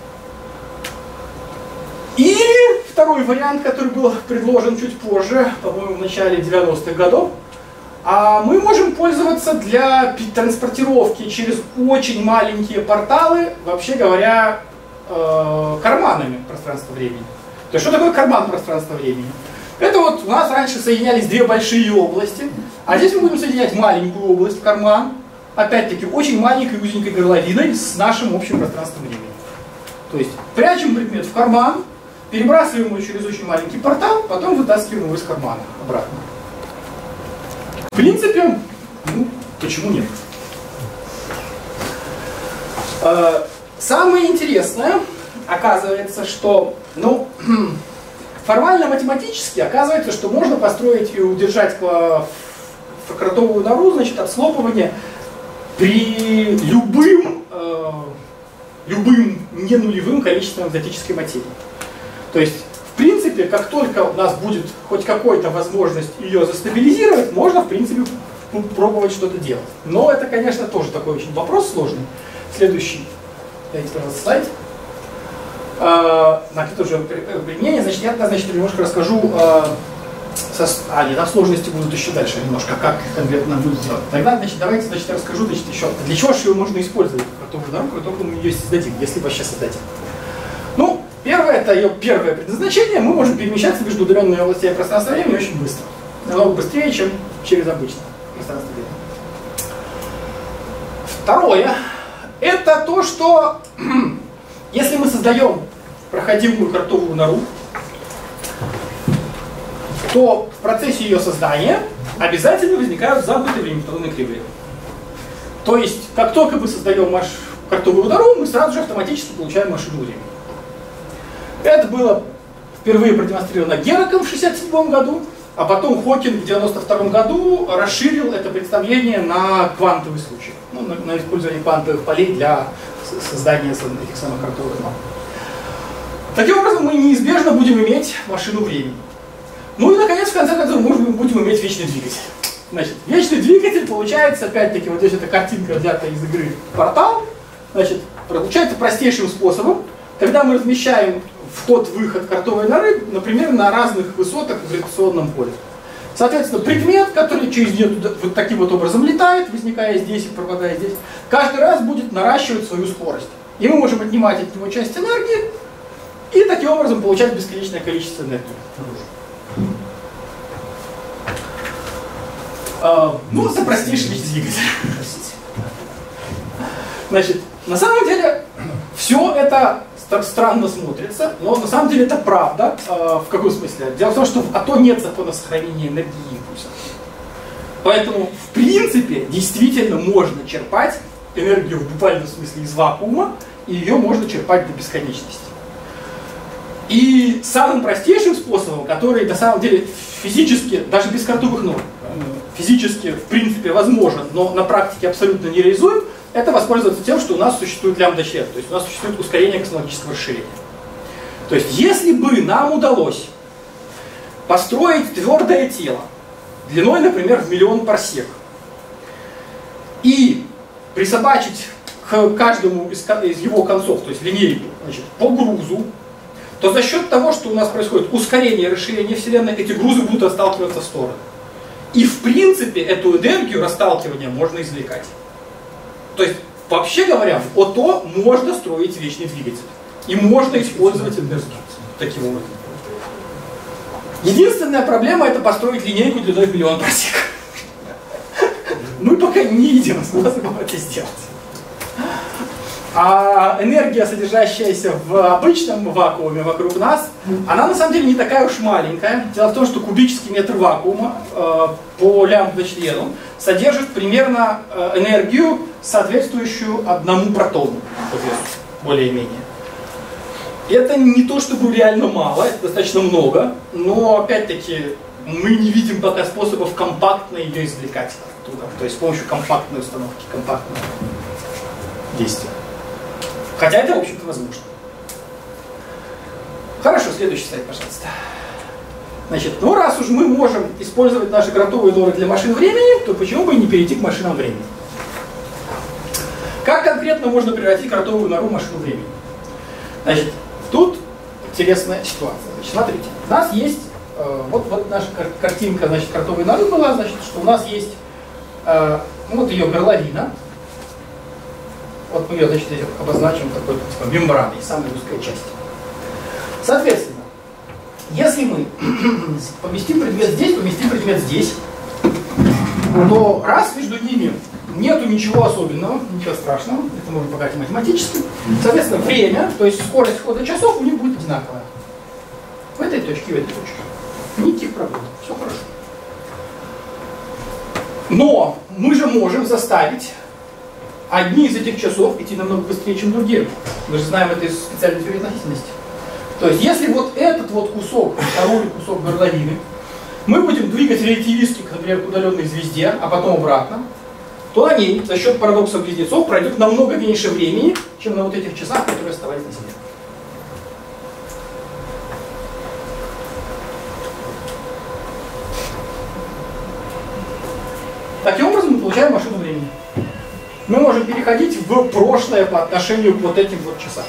Или второй вариант, который был предложен чуть позже, по-моему, в начале 90-х годов, мы можем пользоваться для транспортировки через очень маленькие порталы, вообще говоря, карманами пространства-времени. То есть, что такое карман пространства-времени? Это вот у нас раньше соединялись две большие области, а здесь мы будем соединять маленькую область в карман, опять-таки очень маленькой узенькой горловиной с нашим общим пространством-времени. То есть, прячем предмет в карман, перебрасываем его через очень маленький портал, потом вытаскиваем его из кармана обратно. В принципе, почему нет? Самое интересное, оказывается, что, формально-математически оказывается, что можно построить и удержать кротовую нору, значит, от схлопывания при любым ненулевым количеством экзотической материи. То есть, в принципе, как только у нас будет хоть какая-то возможность ее застабилизировать, можно, в принципе, пробовать что-то делать. Но это, конечно, тоже такой очень вопрос сложный. Следующий. Дайте, пожалуйста, слайд. Это уже применение. Значит, я немножко расскажу. Там сложности будут еще дальше немножко, как конкретно будет сделать. Тогда, давайте я расскажу, еще, для чего же ее можно использовать, только мы ее создадим, если вообще создадим. Первое, это ее первое предназначение. Мы можем перемещаться между удаленными областями пространства-времени очень быстро. Намного быстрее, чем через обычное пространство-время. Второе, это то, что если мы создаем проходимую кротовую нору, то в процессе ее создания обязательно возникают замкнутые времяпрепроводные кривые. То есть, как только мы создаем кротовую нору, мы сразу же автоматически получаем машину времени. Это было впервые продемонстрировано Гераком в 1967 году, а потом Хокинг в 1992 году расширил это представление на квантовый случай, на использование квантовых полей для создания этих самых кротовых нор. Таким образом, мы неизбежно будем иметь машину времени. И, наконец, в конце концов, мы будем иметь вечный двигатель. Значит, вечный двигатель получается, опять-таки, вот здесь эта картинка взята из игры «Портал», значит, получается простейшим способом, когда мы размещаем вход-выход кротовой норы, например, на разных высотах в гравитационном поле. Соответственно, предмет, который через нее вот таким вот образом летает, возникая здесь и пропадая здесь, каждый раз будет наращивать свою скорость. И мы можем отнимать от него часть энергии и таким образом получать бесконечное количество энергии. Это простейший двигатель. Значит, на самом деле, все это странно смотрится, но на самом деле это правда. В каком смысле? Дело в том, что в АТО нет закона сохранения энергии импульса. Поэтому, в принципе, действительно можно черпать энергию в буквальном смысле из вакуума, и ее можно черпать до бесконечности. И самым простейшим способом, который на самом деле физически, даже без квантовых норм, физически в принципе возможен, но на практике абсолютно не реализуем, это воспользоваться тем, что у нас существует лямбда-член, то есть у нас существует ускорение космологического расширения. То есть если бы нам удалось построить твердое тело длиной, например, в 1 000 000 парсек и присобачить к каждому из его концов, то есть линейку, значит, по грузу, то за счет того, что у нас происходит ускорение и расширение Вселенной, эти грузы будут расталкиваться в стороны. И в принципе эту энергию расталкивания можно извлекать. То есть, вообще говоря, в ОТО можно строить вечный двигатель. И можно использовать энергию таким образом. Единственная проблема — это построить линейку длиной в 1 000 000 парсек. Мы пока не видим способа это сделать. А энергия, содержащаяся в обычном вакууме вокруг нас, она на самом деле не такая уж маленькая. Дело в том, что кубический метр вакуума по лямбда-члену содержит примерно энергию, соответствующую 1 протону по весу, более-менее. Это не то чтобы реально мало, это достаточно много, но опять-таки мы не видим пока способов компактно ее извлекать оттуда. То есть с помощью компактной установки, компактного действия. Хотя это, в общем-то, возможно. Хорошо, следующий слайд, пожалуйста. Значит, ну раз уж мы можем использовать наши кротовые норы для машин времени, то почему бы и не перейти к машинам времени? Как конкретно можно превратить кротовую нору в машину времени? Значит, тут интересная ситуация. Значит, смотрите, у нас есть, вот наша картинка, значит, кротовой норы была, значит, что у нас есть, вот ее горловина. Вот мы ее, значит, здесь обозначим такой типа мембраной, самой узкой части. Соответственно, если мы поместим предмет здесь, поместим предмет здесь, то раз между ними нету ничего особенного, ничего страшного, это можно показать математически, соответственно, время, то есть скорость хода часов у них будет одинаковая. В этой точке и в этой точке. Никаких проблем, все хорошо. Но мы же можем заставить одни из этих часов идти намного быстрее, чем другие. Мы же знаем это из специальной теории относительности. То есть, если вот этот вот кусок, второй кусок горловины, мы будем двигать релятивистски, например, к удаленной звезде, а потом обратно, то на ней за счет парадокса близнецов пройдет намного меньше времени, чем на вот этих часах, которые оставались на Земле. Таким образом мы получаем машину времени. Мы можем переходить в прошлое по отношению к вот этим вот часам.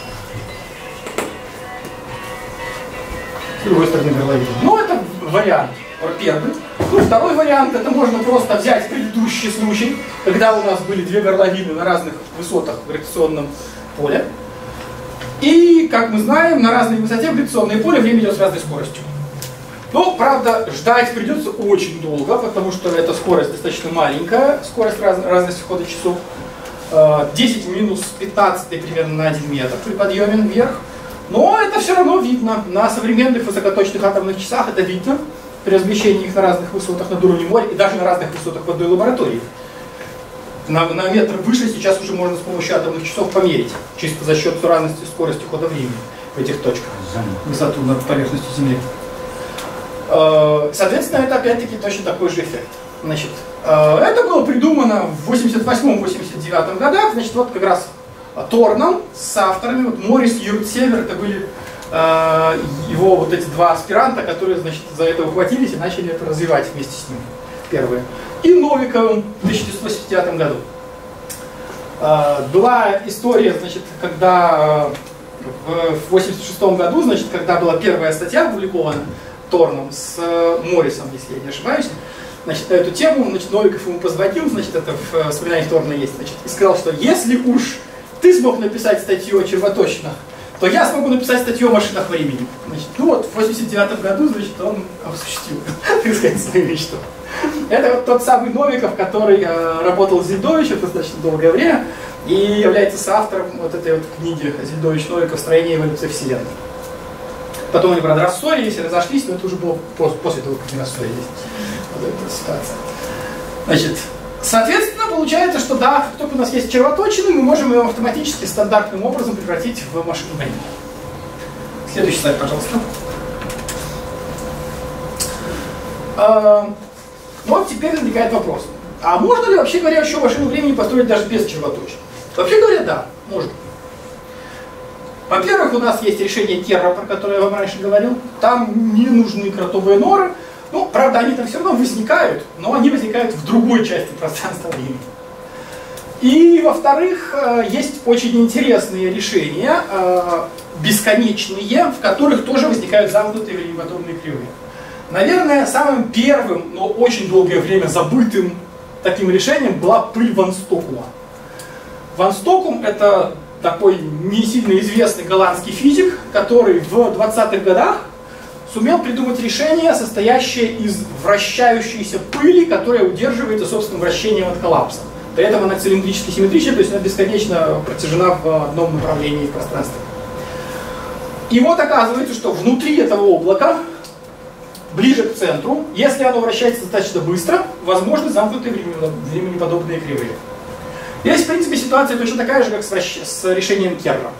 С другой стороны горловины. Ну, это вариант первый. Ну, второй вариант, это можно просто взять предыдущий случай, когда у нас были две горловины на разных высотах в гравитационном поле. И, как мы знаем, на разной высоте в гравитационное поле время идет с разной скоростью. Но, правда, ждать придется очень долго, потому что эта скорость достаточно маленькая, скорость разности хода часов. 10 в минус 15 примерно на 1 метр при подъеме вверх. Но это все равно видно. На современных высокоточных атомных часах это видно при размещении их на разных высотах над уровнем моря и даже на разных высотах в одной лаборатории. На метр выше сейчас уже можно с помощью атомных часов померить, чисто за счет разности скорости хода времени в этих точках, высоту над поверхностью Земли. Соответственно, это опять-таки точно такой же эффект. Значит, это было придумано в 88-89 годах, значит, вот как раз Торном с авторами, вот Моррис и Юрт-Север, это были его вот эти два аспиранта, которые, значит, за это ухватились и начали это развивать вместе с ним, первые. И Новиковым в 1989 году. Была история, значит, когда в 1986 году, значит, когда была первая статья опубликована Торном с Моррисом, если я не ошибаюсь, значит, на эту тему, значит, Новиков ему позвонил, значит, это в воспоминаниях Торна есть, значит, и сказал, что если уж ты смог написать статью о червоточинах, то я смогу написать статью о машинах времени. Значит, ну вот, в 1989 году, значит, он осуществил, так сказать, свою мечту. Это вот тот самый Новиков, который работал с Зельдовичем достаточно долгое время и является соавтором вот этой вот книги Зельдович-Новиков «Строение и эволюция Вселенной». Потом они, правда, рассорились и разошлись, но это уже было после того, как они рассорились. Вот эта ситуация. Значит, Соответственно, получается, что да, как только у нас есть червоточины, мы можем ее автоматически стандартным образом превратить в машину времени. Следующий слайд, пожалуйста. Вот теперь возникает вопрос. А можно ли, вообще говоря, еще машину времени построить даже без червоточин? Вообще говоря, да, можно. Во-первых, у нас есть решение Керра, про которое я вам раньше говорил. Там не нужны кротовые норы. Ну, правда, они там все равно возникают, но они возникают в другой части пространства-времени. И, во-вторых, есть очень интересные решения, бесконечные, в которых тоже возникают замкнутые времяподобные кривые. Наверное, самым первым, но очень долгое время забытым таким решением была пыль Ван Стокума. Ван Стокум — это такой не сильно известный голландский физик, который в 20-х годах сумел придумать решение, состоящее из вращающейся пыли, которая удерживается собственным вращением от коллапса. При этом она цилиндрически симметрична, то есть она бесконечно протяжена в одном направлении в пространстве. И вот оказывается, что внутри этого облака, ближе к центру, если оно вращается достаточно быстро, возможны замкнутые временеподобные кривые. Здесь, в принципе, ситуация точно такая же, как с решением Керра.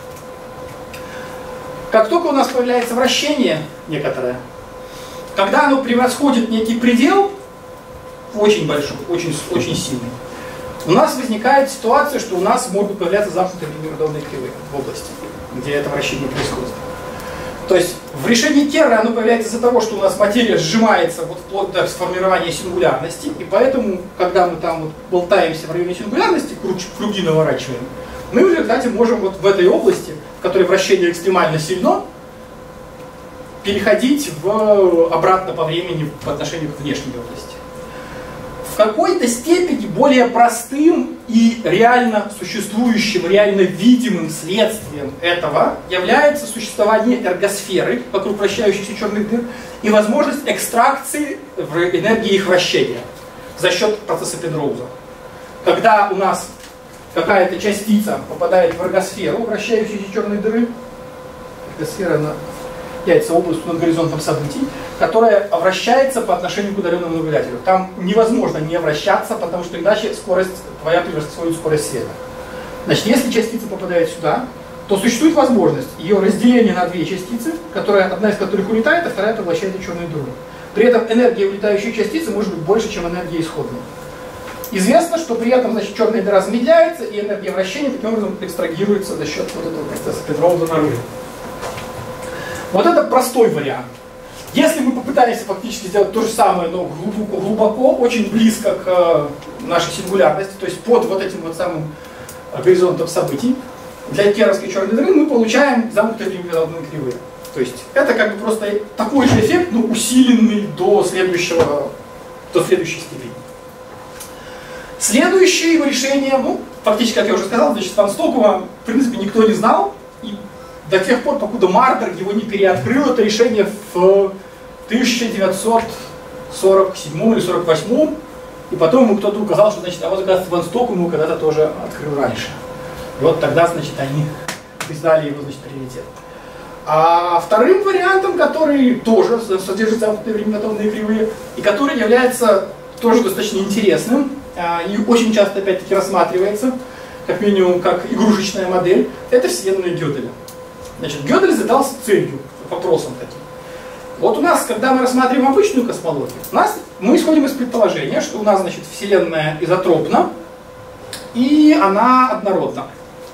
Как только у нас появляется вращение некоторое, когда оно превосходит некий предел, очень большой, очень сильный, у нас возникает ситуация, что у нас могут появляться замкнутые временеподобные кривые в области, где это вращение происходит. То есть в решении Керра оно появляется из-за того, что у нас материя сжимается вот вплоть до сформирования сингулярности, и поэтому, когда мы там вот болтаемся в районе сингулярности, круги наворачиваем, мы в результате можем вот в этой области, в которой вращение экстремально сильно, переходить обратно по времени по отношению к внешней области. В какой-то степени более простым и реально существующим, реально видимым следствием этого является существование эргосферы вокруг вращающихся черных дыр и возможность экстракции энергии их вращения за счет процесса Пенроуза. Когда у нас какая-то частица попадает в эргосферу вращающейся черной дыры, эргосфера является областью над горизонтом событий, которая вращается по отношению к удаленному наблюдателю. Там невозможно не вращаться, потому что иначе скорость твоя превосходит скорость света. Значит, если частица попадает сюда, то существует возможность ее разделения на две частицы, одна из которых улетает, а вторая поглощает черную дыру. При этом энергия улетающей частицы может быть больше, чем энергия исходной. Известно, что при этом, значит, черная дыра замедляется, и энергия вращения таким образом экстрагируется за счет вот этого процесса Пенроуза наружу. Вот это простой вариант. Если мы попытаемся фактически сделать то же самое, но глубоко, очень близко к нашей сингулярности, то есть под вот этим вот самым горизонтом событий, для керровской черной дыры мы получаем замкнутые времяподобные кривые. То есть это как бы просто такой же эффект, но усиленный до следующей степени. Следующее его решение, фактически, как я уже сказал, значит, Ван Стокума, в принципе, никто не знал. И до тех пор, покуда Мардер его не переоткрыл, это решение в 1947 или 48, и потом ему кто-то указал, что, значит, вот, оказывается, Ван Стокум его когда-то тоже открыл раньше. И вот тогда, значит, они признали его, значит, приоритет. А вторым вариантом, который тоже содержит замкнутые времяподобные кривые, и который является тоже достаточно интересным, и очень часто, опять-таки, рассматривается, как минимум, как игрушечная модель, это вселенная Гёделя. Значит, Гёдель задался целью, вопросом таким. Вот у нас, когда мы рассматриваем обычную космологию, мы исходим из предположения, что у нас, значит, вселенная изотропна, и она однородна.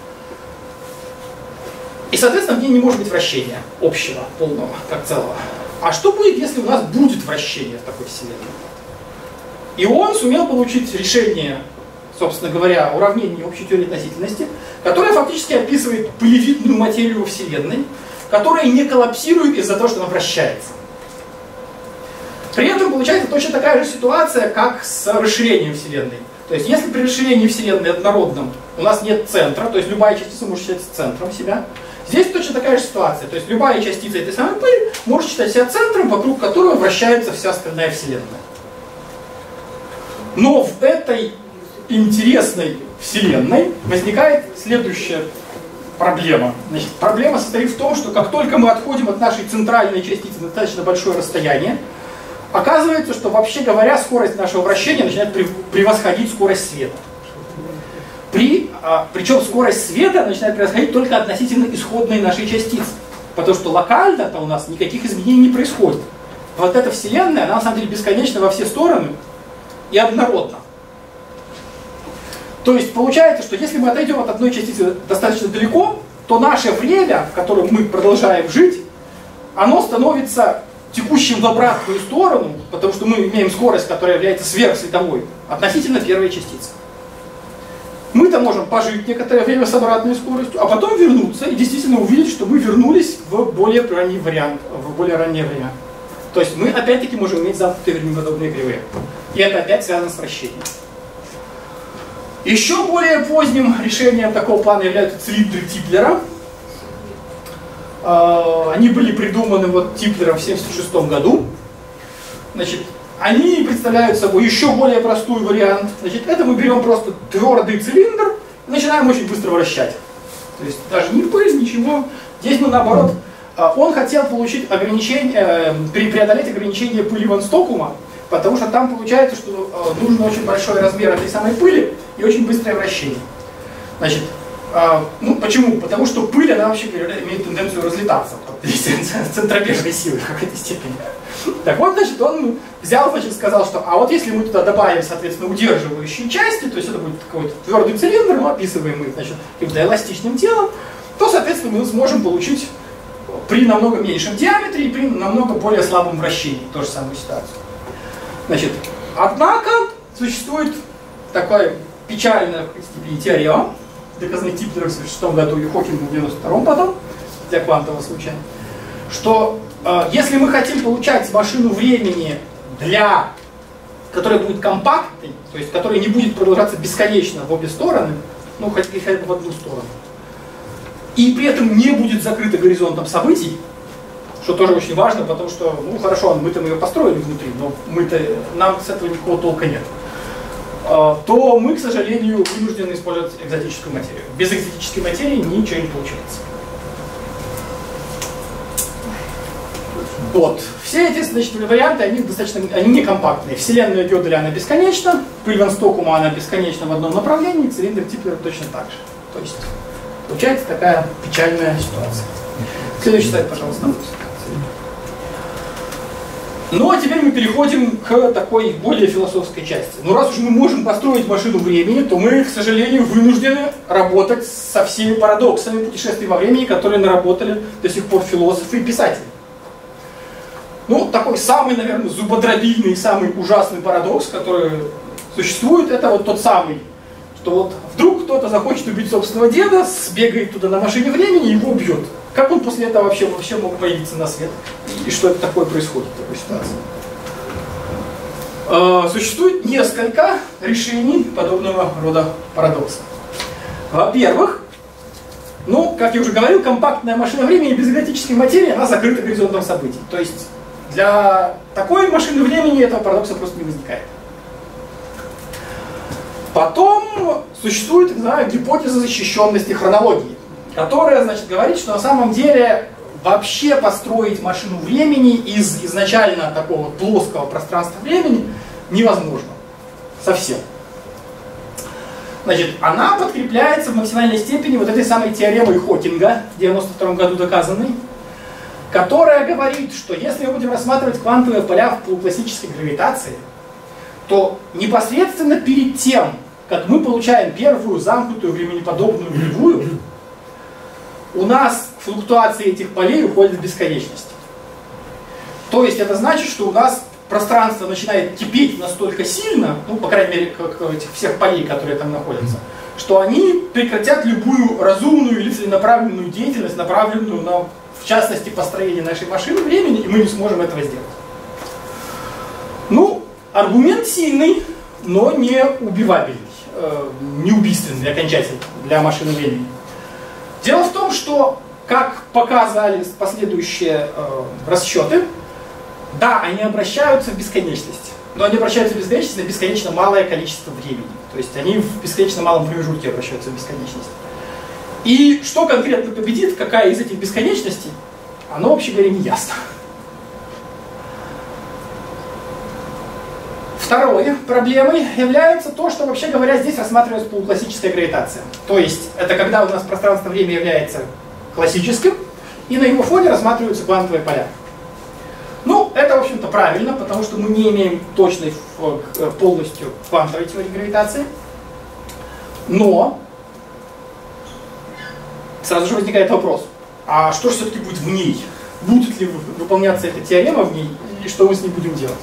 И, соответственно, в ней не может быть вращения общего, полного, как целого. А что будет, если у нас будет вращение в такой вселенной? И он сумел получить решение, собственно говоря, уравнения общей теории относительности, которое фактически описывает пылевидную материю Вселенной, которая не коллапсирует из-за того, что она вращается. При этом получается точно такая же ситуация, как с расширением Вселенной. То есть, если при расширении Вселенной однородном у нас нет центра, то есть любая частица может считаться центром себя, здесь точно такая же ситуация. То есть, любая частица этой самой пыли может считать себя центром, вокруг которого вращается вся остальная Вселенная. Но в этой интересной Вселенной возникает следующая проблема. Значит, проблема состоит в том, что как только мы отходим от нашей центральной частицы на достаточно большое расстояние, Оказывается, что вообще говоря, скорость нашего вращения начинает превосходить скорость света. Причем скорость света начинает превосходить только относительно исходной нашей частицы. Потому что локально-то у нас никаких изменений не происходит. Вот эта Вселенная, она на самом деле бесконечна во все стороны и однородна. То есть получается, что если мы отойдем от одной частицы достаточно далеко, то наше время, в котором мы продолжаем жить, оно становится текущим в обратную сторону, потому что мы имеем скорость, которая является сверхсветовой, относительно первой частицы. Мы-то можем пожить некоторое время с обратной скоростью, а потом вернуться и действительно увидеть, что мы вернулись в более ранний вариант, в более раннее время. То есть мы опять-таки можем иметь замкнутые времяподобные кривые. И это опять связано с вращением. Еще более поздним решением такого плана являются цилиндры Типлера. Они были придуманы Типлером в 1976 году. Значит, они представляют собой еще более простой вариант. Значит, это мы берем просто твердый цилиндр и начинаем очень быстро вращать. То есть даже не пыль, ничего. Здесь мы наоборот. Он хотел получить ограничение, преодолеть ограничение пыли ван Стокума, потому что там получается, что нужен очень большой размер этой самой пыли и очень быстрое вращение. Значит, почему? Потому что пыль, она вообще имеет тенденцию разлетаться от центробежной силы в какой-то степени. Так вот, значит, он взял, сказал, что а вот если мы туда добавим, соответственно, удерживающие части, то есть это будет какой-то твердый цилиндр, описываемый, значит, каким-то эластичным телом, то, соответственно, мы сможем получить при намного меньшем диаметре и при намного более слабом вращении ту же самую ситуацию. Значит, однако существует такая печальная теорема, доказанная Типлером в 1976 году и Хокингом в 1992 потом, для квантового случая, что если мы хотим получать машину времени, которая будет компактной, то есть которая не будет продолжаться бесконечно в обе стороны, хотя бы в одну сторону, и при этом не будет закрыта горизонтом событий, что тоже очень важно, потому что, хорошо, мы-то ее построили внутри, но нам с этого никакого толка нет, то мы, к сожалению, вынуждены использовать экзотическую материю. Без экзотической материи ничего не получается. Все эти, значит, варианты, они не компактные. Вселенная Гёделя, она бесконечна, пыль ван Стокума, она бесконечна в одном направлении, цилиндр Типлера точно так же. То есть получается такая печальная ситуация. Следующий слайд, пожалуйста. Ну а теперь мы переходим к такой более философской части. Раз уж мы можем построить машину времени, то мы, к сожалению, вынуждены работать со всеми парадоксами путешествий во времени, которые наработали до сих пор философы и писатели. Такой самый, наверное, зубодробильный, самый ужасный парадокс, который существует, это тот самый, что вдруг кто-то захочет убить собственного деда, сбегает туда на машине времени и его убьет. Как он после этого вообще мог появиться на свет? И что это такое происходит в такой ситуации? Существует несколько решений подобного рода парадокса. Во-первых, как я уже говорил, компактная машина времени без экзотической материи, она закрыта горизонтом событий. То есть для такой машины времени этого парадокса просто не возникает. Потом существует, гипотеза защищенности хронологии, которая, говорит, что на самом деле вообще построить машину времени из изначально такого плоского пространства времени невозможно. Совсем. Она подкрепляется в максимальной степени этой самой теоремой Хокинга, в 1992 году доказанной, которая говорит, что если мы будем рассматривать квантовые поля в полуклассической гравитации, то непосредственно перед тем, как мы получаем первую замкнутую временеподобную кривую, у нас флуктуации этих полей уходят в бесконечность. То есть это значит, что у нас пространство начинает кипеть настолько сильно, по крайней мере, как этих всех полей, которые там находятся, что они прекратят любую разумную или целенаправленную деятельность, направленную на, в частности, построение нашей машины времени, и мы не сможем этого сделать. Аргумент сильный, но не убивабельный, не убийственный окончательно для машины времени. Дело в том, что, как показали последующие расчеты, да, они обращаются в бесконечность, но они обращаются в бесконечность на бесконечно малое количество времени. То есть они в бесконечно малом промежутке обращаются в бесконечность. И что конкретно победит, какая из этих бесконечностей, оно, вообще говоря, не ясно. Второй проблемой является то, что, вообще говоря, здесь рассматривается полуклассическая гравитация. То есть, это когда у нас пространство-время является классическим, и на его фоне рассматриваются квантовые поля. Ну, это, в общем-то, правильно, потому что мы не имеем точной, полностью квантовой теории гравитации. Но сразу же возникает вопрос, а что же все-таки будет в ней? Будет ли выполняться эта теорема в ней, и что мы с ней будем делать?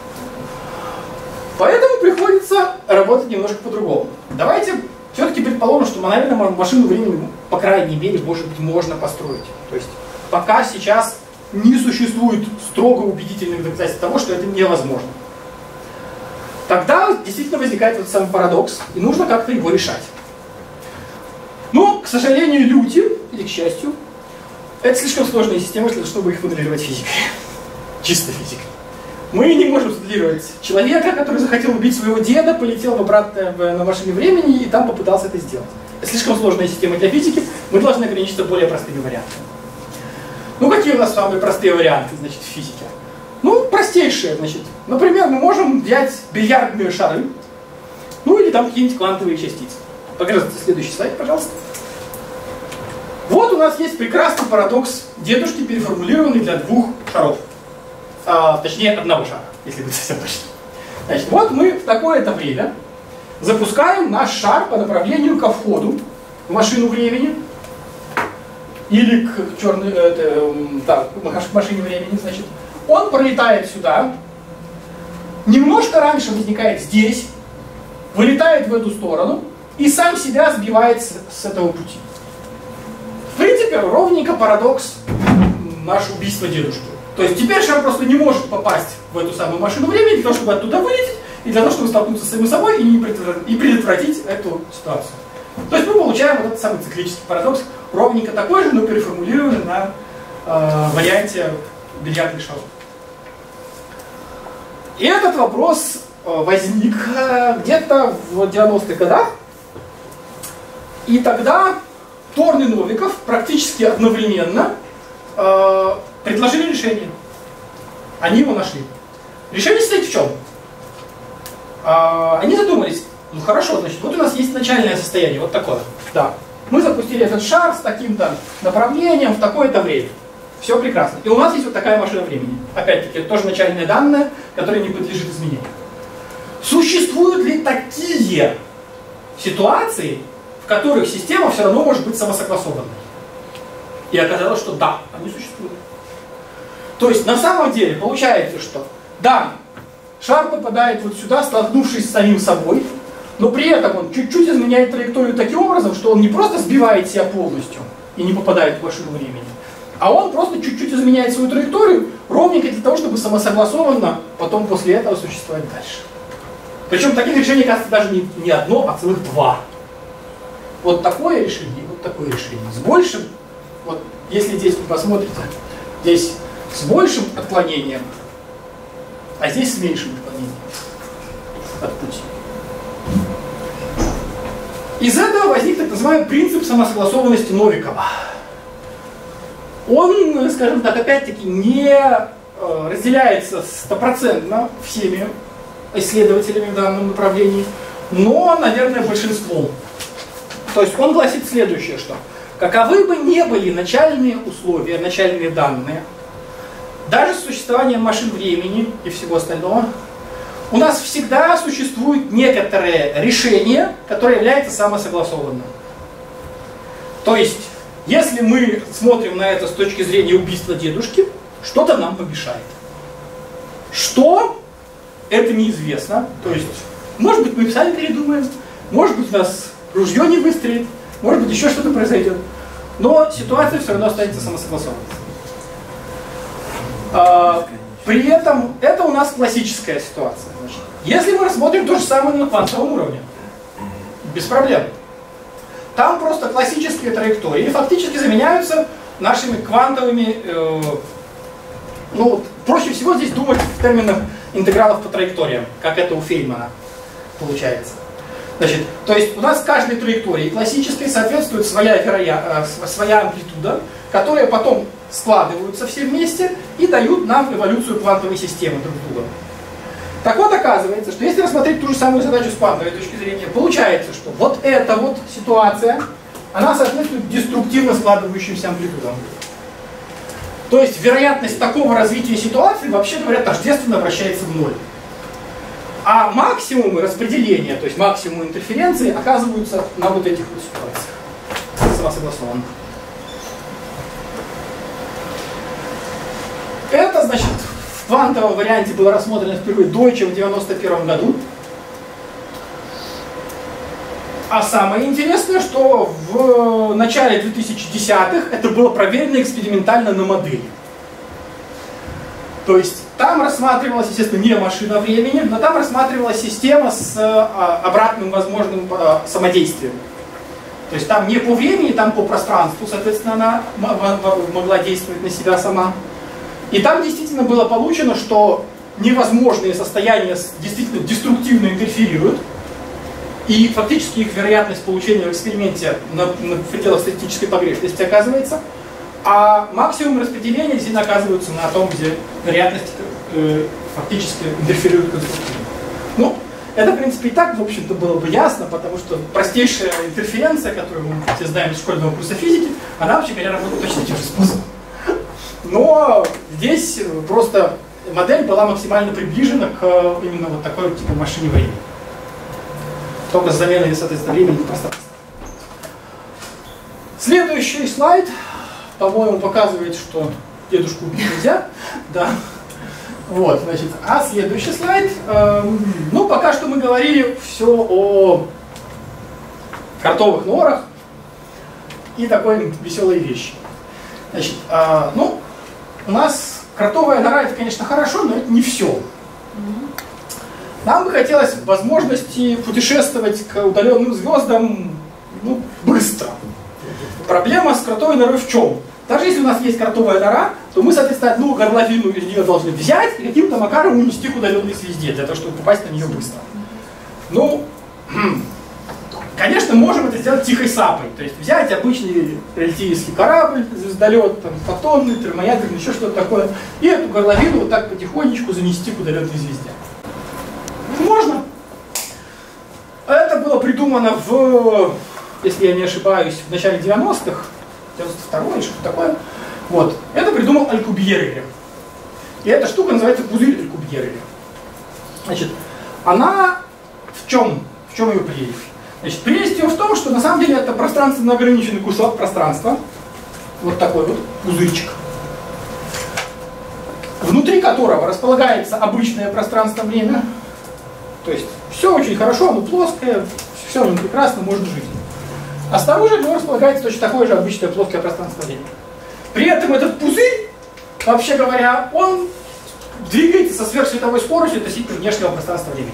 Поэтому приходится работать немножко по-другому. Давайте все-таки предположим, что, наверное, машину времени, по крайней мере, может быть, можно построить. То есть пока сейчас не существует строго убедительных доказательств того, что это невозможно. Тогда действительно возникает вот самый парадокс, и нужно как-то его решать. Но, к сожалению, люди, или к счастью, это слишком сложные системы, чтобы их моделировать физикой. Чисто физикой. Мы не можем моделировать человека, который захотел убить своего деда, полетел обратно на машине времени и там попытался это сделать. Это слишком сложная система для физики, мы должны ограничиться более простыми вариантами. Ну, какие у нас самые простые варианты, значит, в физике? Ну, простейшие, значит. Например, мы можем взять бильярдные шары, ну, или там какие-нибудь квантовые частицы. Покажите следующий слайд, пожалуйста. Вот у нас есть прекрасный парадокс дедушки, переформулированный для двух шаров. Точнее, одного шара, если быть совсем точным. Значит, вот мы в такое-то время запускаем наш шар по направлению ко входу в машину времени, или к машине времени, значит. Он пролетает сюда, немножко раньше возникает здесь, вылетает в эту сторону и сам себя сбивает с этого пути. В принципе, ровненько парадокс наше убийство дедушки. То есть теперь шар просто не может попасть в эту самую машину времени для того, чтобы оттуда вылететь, и для того, чтобы столкнуться с самим собой и предотвратить эту ситуацию. То есть мы получаем вот этот самый циклический парадокс, ровненько такой же, но переформулированный на варианте бильярдных шаров. И этот вопрос возник где-то в 90-х годах, и тогда Торн и Новиков практически одновременно предложили решение. Они его нашли. Решение состоит в чем? Они задумались, ну хорошо, значит, вот у нас есть начальное состояние, вот такое. Да. Мы запустили этот шар с таким-то направлением в такое-то время. Все прекрасно. И у нас есть вот такая машина времени. Опять-таки, это тоже начальные данные, которые не подлежит изменению. Существуют ли такие ситуации, в которых система все равно может быть самосогласованной? И оказалось, что да, они существуют. То есть на самом деле получается, что да, шар попадает вот сюда, столкнувшись с самим собой, но при этом он чуть-чуть изменяет траекторию таким образом, что он не просто сбивает себя полностью и не попадает в машину времени, а он просто чуть-чуть изменяет свою траекторию ровненько для того, чтобы самосогласованно потом после этого существовать дальше. Причем таких решений, кажется, даже не одно, а целых два. Вот такое решение, вот такое решение. С большим, вот если здесь вы посмотрите, здесь с большим отклонением, а здесь с меньшим отклонением от пути. Из этого возник так называемый принцип самосогласованности Новикова. Он, скажем так, опять-таки не разделяется стопроцентно всеми исследователями в данном направлении, но, наверное, большинством. То есть он гласит следующее, что каковы бы ни были начальные условия, начальные данные, даже с существованием машин времени и всего остального, у нас всегда существует некоторое решение, которое является самосогласованным. То есть, если мы смотрим на это с точки зрения убийства дедушки, что-то нам помешает. Что? Это неизвестно. То есть, может быть, мы сами передумаем, может быть, у нас ружье не выстрелит, может быть, еще что-то произойдет. Но ситуация все равно останется самосогласованной. При этом это у нас классическая ситуация. Если мы рассмотрим то же самое на квантовом уровне, без проблем. Там просто классические траектории фактически заменяются нашими квантовыми... ну, проще всего здесь думать в терминах интегралов по траекториям, как это у Фейнмана получается. Значит, то есть у нас каждой траектории классической соответствует своя амплитуда, которая потом складываются все вместе и дают нам эволюцию квантовой системы друг друга. Так вот, оказывается, что если рассмотреть ту же самую задачу с квантовой точки зрения, получается, что вот эта вот ситуация, она соответствует деструктивно складывающимся амплитудам. То есть вероятность такого развития ситуации, вообще говоря, тождественно вращается в ноль. А максимумы распределения, то есть максимум интерференции, оказываются на вот этих вот ситуациях. Самосогласованно. Это, значит, в квантовом варианте было рассмотрено впервые Дойчем в 1991 году. А самое интересное, что в начале 2010-х это было проверено экспериментально на модели. То есть там рассматривалась, естественно, не машина времени, но там рассматривалась система с обратным возможным самодействием. То есть там не по времени, там по пространству, соответственно, она могла действовать на себя сама. И там действительно было получено, что невозможные состояния действительно деструктивно интерферируют. И фактически их вероятность получения в эксперименте в пределах статистической погрешности оказывается. А максимум распределения действительно оказываются на том, где вероятность фактически интерферирует конструктивно. Ну, это, в принципе, и так, в общем-то, было бы ясно, потому что простейшая интерференция, которую мы все знаем из школьного курса физики, она, вообще говоря, работает точно тем же способом. Но здесь просто модель была максимально приближена к именно вот такой вот типу машине времени. Только с заменой, соответственно, времени и пространства. Следующий слайд, по-моему, показывает, что дедушку убить нельзя. Да. Вот, значит, а следующий слайд. Ну, пока что мы говорили все о картовых норах и такой веселой вещи. Значит, ну, у нас картовая нора, это, конечно, хорошо, но это не все. Нам бы хотелось возможности путешествовать к удаленным звездам, ну, быстро. Проблема с картовой норой в чем? Даже если у нас есть картовая нора, то мы, соответственно, одну горловину из нее должны взять и каким-то макаром унести к удаленной звезде, для того, чтобы попасть на нее быстро. Ну, конечно, можем это сделать тихой сапой. То есть взять обычный релятивистский корабль, звездолет, там, фотонный, термоядерный, еще что-то такое, и эту горловину вот так потихонечку занести к удаленной звезде. Можно. Это было придумано в, если я не ошибаюсь, в начале 90-х, 92-й или что-то такое. Вот. Это придумал Алькубьерри. И эта штука называется пузырь Алькубьерри. Значит, она в чем ее прелесть? Значит, прелесть ее в том, что на самом деле это пространственно ограниченный кусок пространства. Вот такой вот пузырчик. Внутри которого располагается обычное пространство-время. То есть все очень хорошо, оно плоское, все оно прекрасно, можно жить. А снаружи в нем располагается точно такое же обычное плоское пространство-время. При этом этот пузырь, вообще говоря, он двигается со сверхсветовой скоростью относительно внешнего пространства-времени.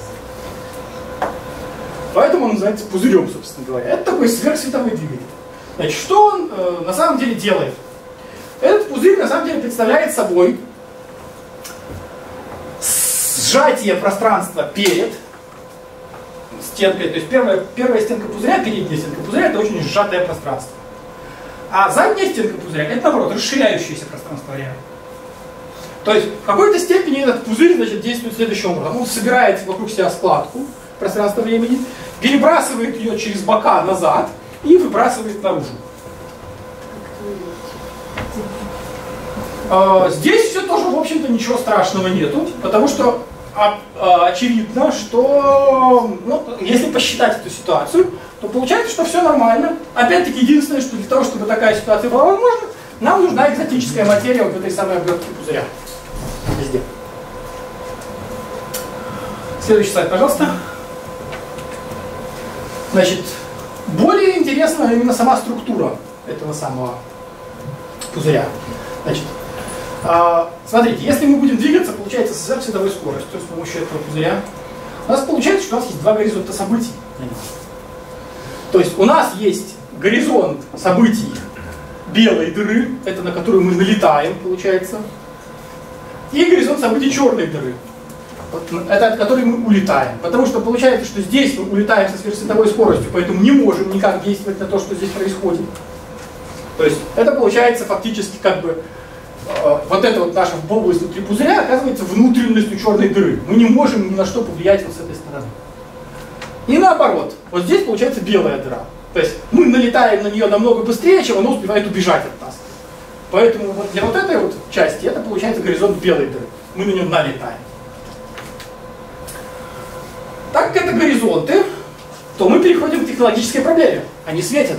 Поэтому он называется пузырем, собственно говоря. Это такой сверхсветовой двигатель. Значит, что он на самом деле делает? Этот пузырь на самом деле представляет собой сжатие пространства перед стенкой. То есть первая стенка пузыря, передняя стенка пузыря — это очень сжатое пространство. А задняя стенка пузыря — это, наоборот, расширяющееся пространство-время. То есть в какой-то степени этот пузырь, значит, действует следующим образом. Он собирает вокруг себя складку пространства-времени, перебрасывает ее через бока назад и выбрасывает наружу. Здесь все тоже, в общем-то, ничего страшного нету, потому что очевидно, что, ну, если посчитать эту ситуацию, то получается, что все нормально. Опять-таки, единственное, что для того, чтобы такая ситуация была возможна, нам нужна экзотическая материя вот в этой самой обертке пузыря. Везде. Следующий слайд, пожалуйста. Значит, более интересна именно сама структура этого самого пузыря. Значит, смотрите, если мы будем двигаться, получается, с световой скоростью, то есть с помощью этого пузыря, у нас получается, что у нас есть два горизонта событий. То есть у нас есть горизонт событий белой дыры, это на которую мы налетаем, получается, и горизонт событий черной дыры, это от которой мы улетаем. Потому что получается, что здесь мы улетаем со сверхсветовой скоростью, поэтому не можем никак действовать на то, что здесь происходит. То есть это получается фактически как бы вот эта вот наша область внутри пузыря оказывается внутренностью черной дыры. Мы не можем ни на что повлиять вот с этой стороны. И наоборот, вот здесь получается белая дыра. То есть мы налетаем на нее намного быстрее, чем она успевает убежать от нас. Поэтому вот для вот этой вот части это получается горизонт белой дыры. Мы на нее налетаем. Так как это горизонты, то мы переходим к технологической проблеме. Они светят.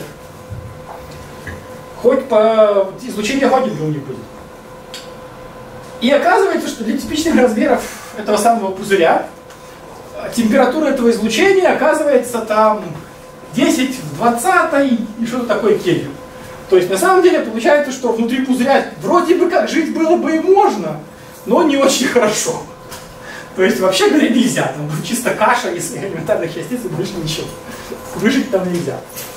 Хоть по излучению Хокинга у них будет. И оказывается, что для типичных размеров этого самого пузыря температура этого излучения оказывается там 10 в 20 и что-то такое Кельвин. То есть на самом деле получается, что внутри пузыря вроде бы как жить было бы и можно, но не очень хорошо. То есть вообще говоря нельзя, там чисто каша из элементарных частиц и больше ничего. Выжить там нельзя.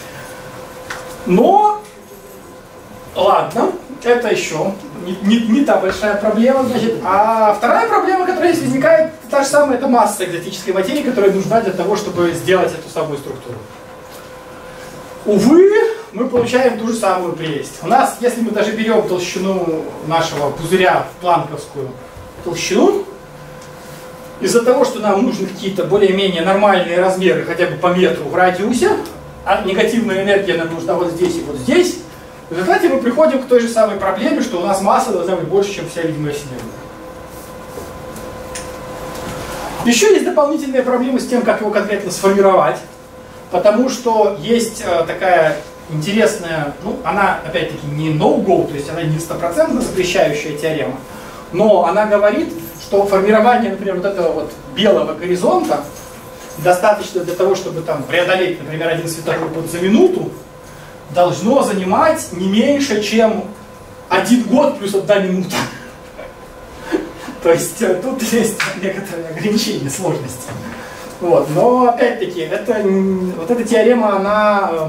Но, ладно, это еще не та большая проблема, значит. А вторая проблема, которая здесь возникает, та же самая, это масса экзотической материи, которая нужна для того, чтобы сделать эту самую структуру. Увы, мы получаем ту же самую прелесть. У нас, если мы даже берем толщину нашего пузыря в планковскую толщину, из-за того, что нам нужны какие-то более-менее нормальные размеры, хотя бы по метру в радиусе, а негативная энергия нам нужна вот здесь и вот здесь, в результате мы приходим к той же самой проблеме, что у нас масса должна быть больше, чем вся видимая Вселенная. Еще есть дополнительная проблема с тем, как его конкретно сформировать, потому что есть такая интересная, ну, она опять-таки не no-go, то есть она не стопроцентно запрещающая теорема, но она говорит, что формирование, например, вот этого вот белого горизонта достаточно для того, чтобы там преодолеть, например, 1 световой год за минуту, должно занимать не меньше, чем 1 год плюс 1 минута. То есть тут есть некоторые ограничения, сложности. Вот. Но опять-таки, вот эта теорема, она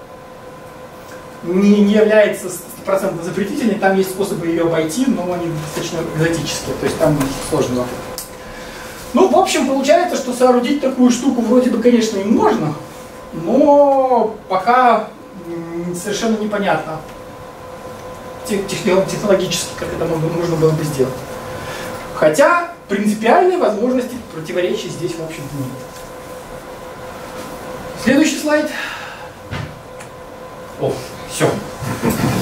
не является стопроцентно запретительной, там есть способы ее обойти, но они достаточно экзотические, то есть там сложный вопрос. Ну, в общем, получается, что соорудить такую штуку вроде бы, конечно, и можно, но пока совершенно непонятно технологически, как это можно было бы сделать. Хотя принципиальной возможности противоречий здесь, в общем-то, нет. Следующий слайд. О, все.